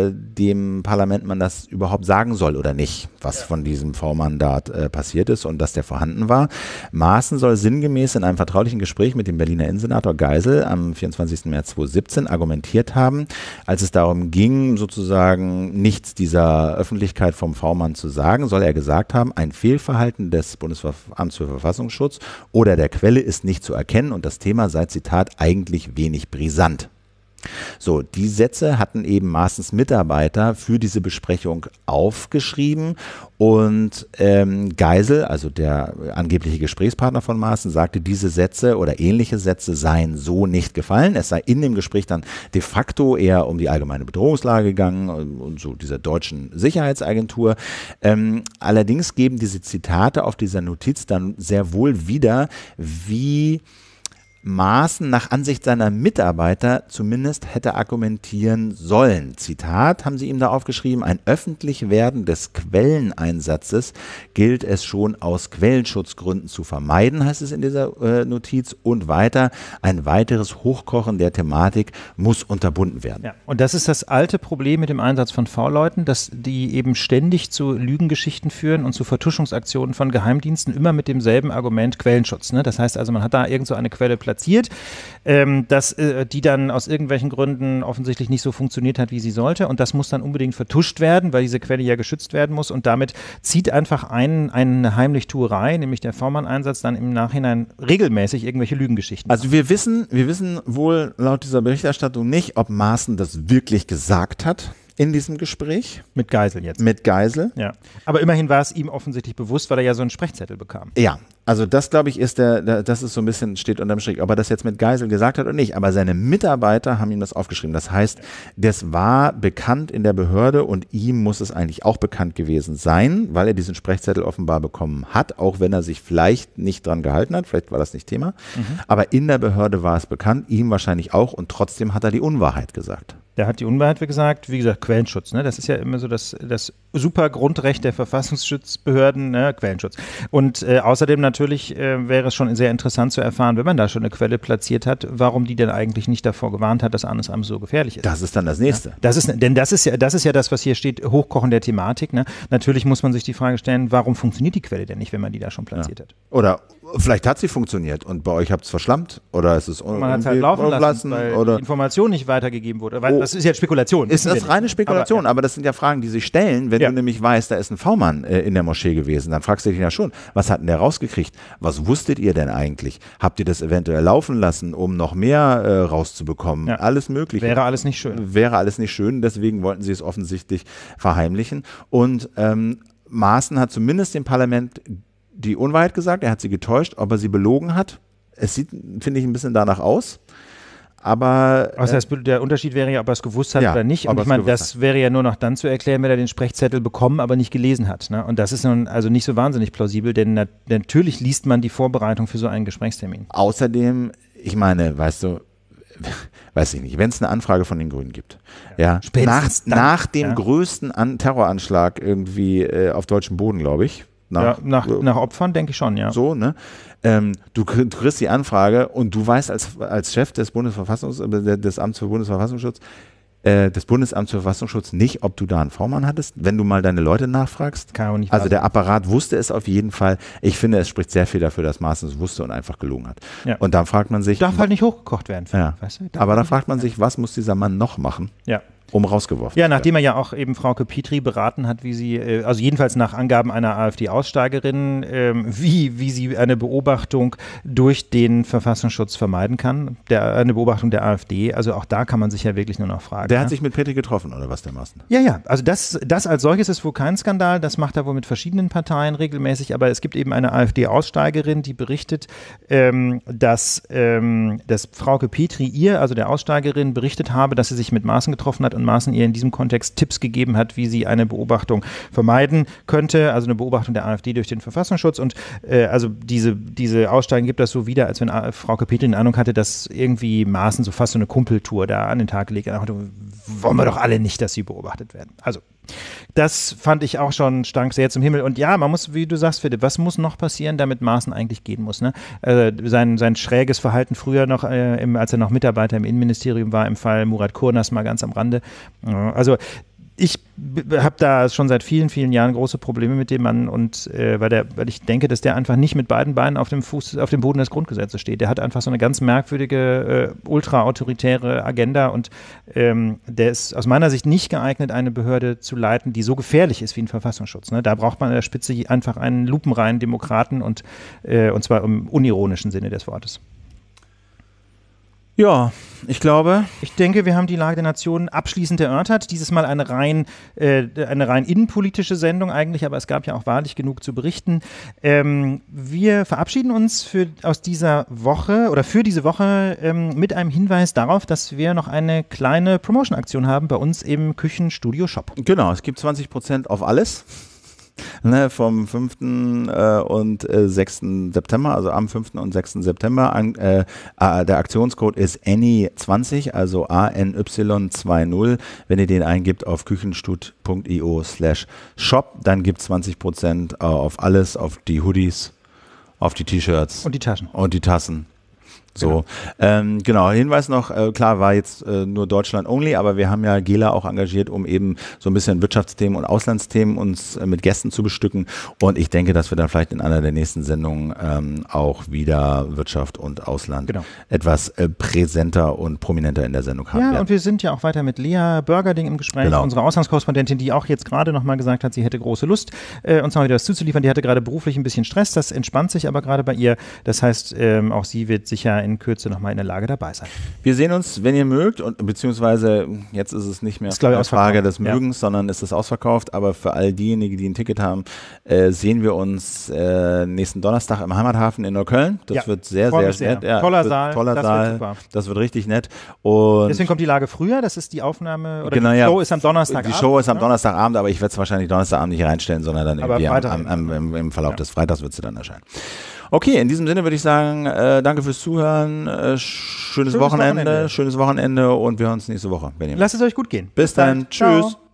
dem Parlament man das überhaupt sagen soll oder nicht, was von diesem V-Mandat passiert ist und dass der vorhanden war. Maaßen soll sinngemäß in einem vertraulichen Gespräch mit dem Berliner Innensenator Geisel am 24. März 2017 argumentiert haben, als es darum ging, sozusagen nichts dieser Öffentlichkeit vom V-Mann zu sagen, soll er gesagt haben, ein Fehlverhalten des Bundesamts für Verfassungsschutz oder der Quelle ist nicht zu erkennen und das Thema sei, Zitat, eigentlich wenig brisant. So, die Sätze hatten eben Maaßens Mitarbeiter für diese Besprechung aufgeschrieben und Geisel, also der angebliche Gesprächspartner von Maaßen, sagte, diese Sätze oder ähnliche Sätze seien so nicht gefallen. Es sei in dem Gespräch dann de facto eher um die allgemeine Bedrohungslage gegangen und so dieser deutschen Sicherheitsagentur. Allerdings geben diese Zitate auf dieser Notiz dann sehr wohl wieder, wie Maaßen nach Ansicht seiner Mitarbeiter zumindest hätte argumentieren sollen. Zitat haben sie ihm da aufgeschrieben, ein Öffentlichwerden des Quelleneinsatzes gilt es schon aus Quellenschutzgründen zu vermeiden, heißt es in dieser Notiz. Und weiter, ein weiteres Hochkochen der Thematik muss unterbunden werden. Ja, und das ist das alte Problem mit dem Einsatz von V-Leuten, dass die eben ständig zu Lügengeschichten führen und zu Vertuschungsaktionen von Geheimdiensten, immer mit demselben Argument Quellenschutz. Ne? Das heißt also, man hat da irgend so eine Quelle platziert, dass die dann aus irgendwelchen Gründen offensichtlich nicht so funktioniert hat, wie sie sollte, und das muss dann unbedingt vertuscht werden, weil diese Quelle ja geschützt werden muss, und damit zieht einfach eine Heimlichtuerei, nämlich der V-Mann-Einsatz, dann im Nachhinein regelmäßig irgendwelche Lügengeschichten. Also wir wissen wohl laut dieser Berichterstattung nicht, ob Maaßen das wirklich gesagt hat in diesem Gespräch. Mit Geisel jetzt. Mit Geisel. Ja. Aber immerhin war es ihm offensichtlich bewusst, weil er ja so einen Sprechzettel bekam. Ja, also das, glaube ich, das ist so ein bisschen, steht unterm Strich, ob er das jetzt mit Geisel gesagt hat oder nicht, aber seine Mitarbeiter haben ihm das aufgeschrieben. Das heißt, das war bekannt in der Behörde und ihm muss es eigentlich auch bekannt gewesen sein, weil er diesen Sprechzettel offenbar bekommen hat, auch wenn er sich vielleicht nicht dran gehalten hat, vielleicht war das nicht Thema, aber in der Behörde war es bekannt, ihm wahrscheinlich auch, und trotzdem hat er die Unwahrheit gesagt. Der hat die Unwahrheit gesagt, wie gesagt, Quellenschutz, ne? Das ist ja immer so das super Grundrecht der Verfassungsschutzbehörden, ne? Quellenschutz. Und außerdem natürlich wäre es schon sehr interessant zu erfahren, wenn man da schon eine Quelle platziert hat, warum die denn eigentlich nicht davor gewarnt hat, dass Anis Amri so gefährlich ist. Das ist dann das Nächste. Ja? Denn das ist ja das, was hier steht, Hochkochen der Thematik. Ne? Natürlich muss man sich die Frage stellen, warum funktioniert die Quelle denn nicht, wenn man die da schon platziert hat? Oder vielleicht hat sie funktioniert und bei euch habt es verschlammt oder ist es man hat es halt laufen lassen, weil die Information nicht weitergegeben wurde. Weil das ist jetzt Spekulation. Ist das reine Spekulation, aber das sind ja Fragen, die sich stellen, wenn du nämlich weißt, da ist ein V-Mann in der Moschee gewesen, dann fragst du dich ja schon, was hat denn der rausgekriegt? Was wusstet ihr denn eigentlich? Habt ihr das eventuell laufen lassen, um noch mehr rauszubekommen? Ja. Alles Mögliche. Wäre alles nicht schön. Wäre alles nicht schön, deswegen wollten sie es offensichtlich verheimlichen. Und Maaßen hat zumindest dem Parlament die Unwahrheit gesagt, er hat sie getäuscht, ob er sie belogen hat. Es sieht, finde ich, ein bisschen danach aus. Aber das heißt, der Unterschied wäre ja, ob er es gewusst hat oder nicht. Und ich meine, das wäre ja nur noch dann zu erklären, wenn er den Sprechzettel bekommen, aber nicht gelesen hat. Ne? Und das ist nun also nicht so wahnsinnig plausibel, denn natürlich liest man die Vorbereitung für so einen Gesprächstermin. Außerdem, ich meine, weißt du, weiß ich nicht, wenn es eine Anfrage von den Grünen gibt, ja, nach dem größten Terroranschlag irgendwie auf deutschem Boden, glaube ich. Nach Opfern denke ich schon, ja. So, ne? Du kriegst die Anfrage und du weißt als Chef des des Amts für Bundesverfassungsschutz, des Bundesamts für Verfassungsschutz nicht, ob du da einen V-Mann hattest, wenn du mal deine Leute nachfragst. Kann auch nicht also der Apparat wusste es auf jeden Fall. Ich finde, es spricht sehr viel dafür, dass Maaßen es wusste und einfach gelogen hat. Ja. Und dann fragt man sich... Darf halt nicht hochgekocht werden. Weißt du? Aber da fragt man sich, was muss dieser Mann noch machen? Ja. Um rausgeworfen. Ja, nachdem er ja auch eben Frauke Petri beraten hat, wie sie, also jedenfalls nach Angaben einer AfD-Aussteigerin, wie sie eine Beobachtung durch den Verfassungsschutz vermeiden kann, eine Beobachtung der AfD. Also auch da kann man sich ja wirklich nur noch fragen. Der hat sich mit Petri getroffen, oder was, der Maaßen? Ja, also das als solches ist wohl kein Skandal, das macht er wohl mit verschiedenen Parteien regelmäßig, aber es gibt eben eine AfD-Aussteigerin, die berichtet, dass Frauke Petri also der Aussteigerin, berichtet habe, dass sie sich mit Maaßen getroffen hat und Maaßen ihr in diesem Kontext Tipps gegeben hat, wie sie eine Beobachtung vermeiden könnte, also eine Beobachtung der AfD durch den Verfassungsschutz. Und also diese Aussteigen gibt das so wieder, als wenn Frauke Petri in Ahnung hatte, dass irgendwie Maaßen so fast so eine Kumpeltour da an den Tag gelegt hat. Wollen wir doch alle nicht, dass sie beobachtet werden. Also das fand ich auch schon, stank sehr zum Himmel. Und ja, man muss, wie du sagst, Philipp, was muss noch passieren, damit Maaßen eigentlich gehen muss? Ne? Sein schräges Verhalten früher noch, als er noch Mitarbeiter im Innenministerium war, im Fall Murat Kurnas mal ganz am Rande. Also ich habe da schon seit vielen, vielen Jahren große Probleme mit dem Mann und weil ich denke, dass der einfach nicht mit beiden Beinen auf dem Boden des Grundgesetzes steht. Der hat einfach so eine ganz merkwürdige, ultra-autoritäre Agenda und der ist aus meiner Sicht nicht geeignet, eine Behörde zu leiten, die so gefährlich ist wie ein Verfassungsschutz. Ne? Da braucht man an der Spitze einfach einen lupenreinen Demokraten und zwar im unironischen Sinne des Wortes. Ja, ich denke, wir haben die Lage der Nation abschließend erörtert. Dieses Mal eine rein innenpolitische Sendung eigentlich, aber es gab ja auch wahrlich genug zu berichten. Wir verabschieden uns für diese Woche mit einem Hinweis darauf, dass wir noch eine kleine Promotion-Aktion haben bei uns im Küchenstudio Shop. Genau, es gibt 20% auf alles. Ne, vom 5. und 6. September, also am 5. und 6. September. Der Aktionscode ist ANY20, also ANY20. Wenn ihr den eingibt auf küchenstut.io/shop, dann gibt es 20% auf alles, auf die Hoodies, auf die T-Shirts. Und die Taschen. Und die Tassen. So, genau, Hinweis noch, klar war jetzt nur Deutschland only, aber wir haben ja Gela auch engagiert, um eben so ein bisschen Wirtschaftsthemen und Auslandsthemen uns mit Gästen zu bestücken und ich denke, dass wir dann vielleicht in einer der nächsten Sendungen auch wieder Wirtschaft und Ausland etwas präsenter und prominenter in der Sendung haben. Ja, und wir sind ja auch weiter mit Lea Börgerding im Gespräch, unsere Auslandskorrespondentin, die auch jetzt gerade nochmal gesagt hat, sie hätte große Lust, uns mal wieder was zuzuliefern. Die hatte gerade beruflich ein bisschen Stress, das entspannt sich aber gerade bei ihr. Das heißt, auch sie wird sicher in Kürze nochmal in der Lage dabei sein. Wir sehen uns, wenn ihr mögt, und beziehungsweise jetzt ist es nicht mehr eine Frage des Mögens, sondern ist es ausverkauft, aber für all diejenigen, die ein Ticket haben, sehen wir uns nächsten Donnerstag im Heimathafen in Neukölln. Das wird sehr, sehr nett. Ja, toller Saal, das wird super. Das wird richtig nett. Und deswegen kommt die Lage früher, das ist die Aufnahme, oder die Show ist am Donnerstagabend. Die Show ist am Donnerstagabend, aber ich werde es wahrscheinlich Donnerstagabend nicht reinstellen, sondern dann irgendwie im Verlauf des Freitags wird sie dann erscheinen. Okay, in diesem Sinne würde ich sagen, danke fürs Zuhören, schönes Wochenende und wir hören uns nächste Woche. Lasst es euch gut gehen. Bis dann. Tschüss.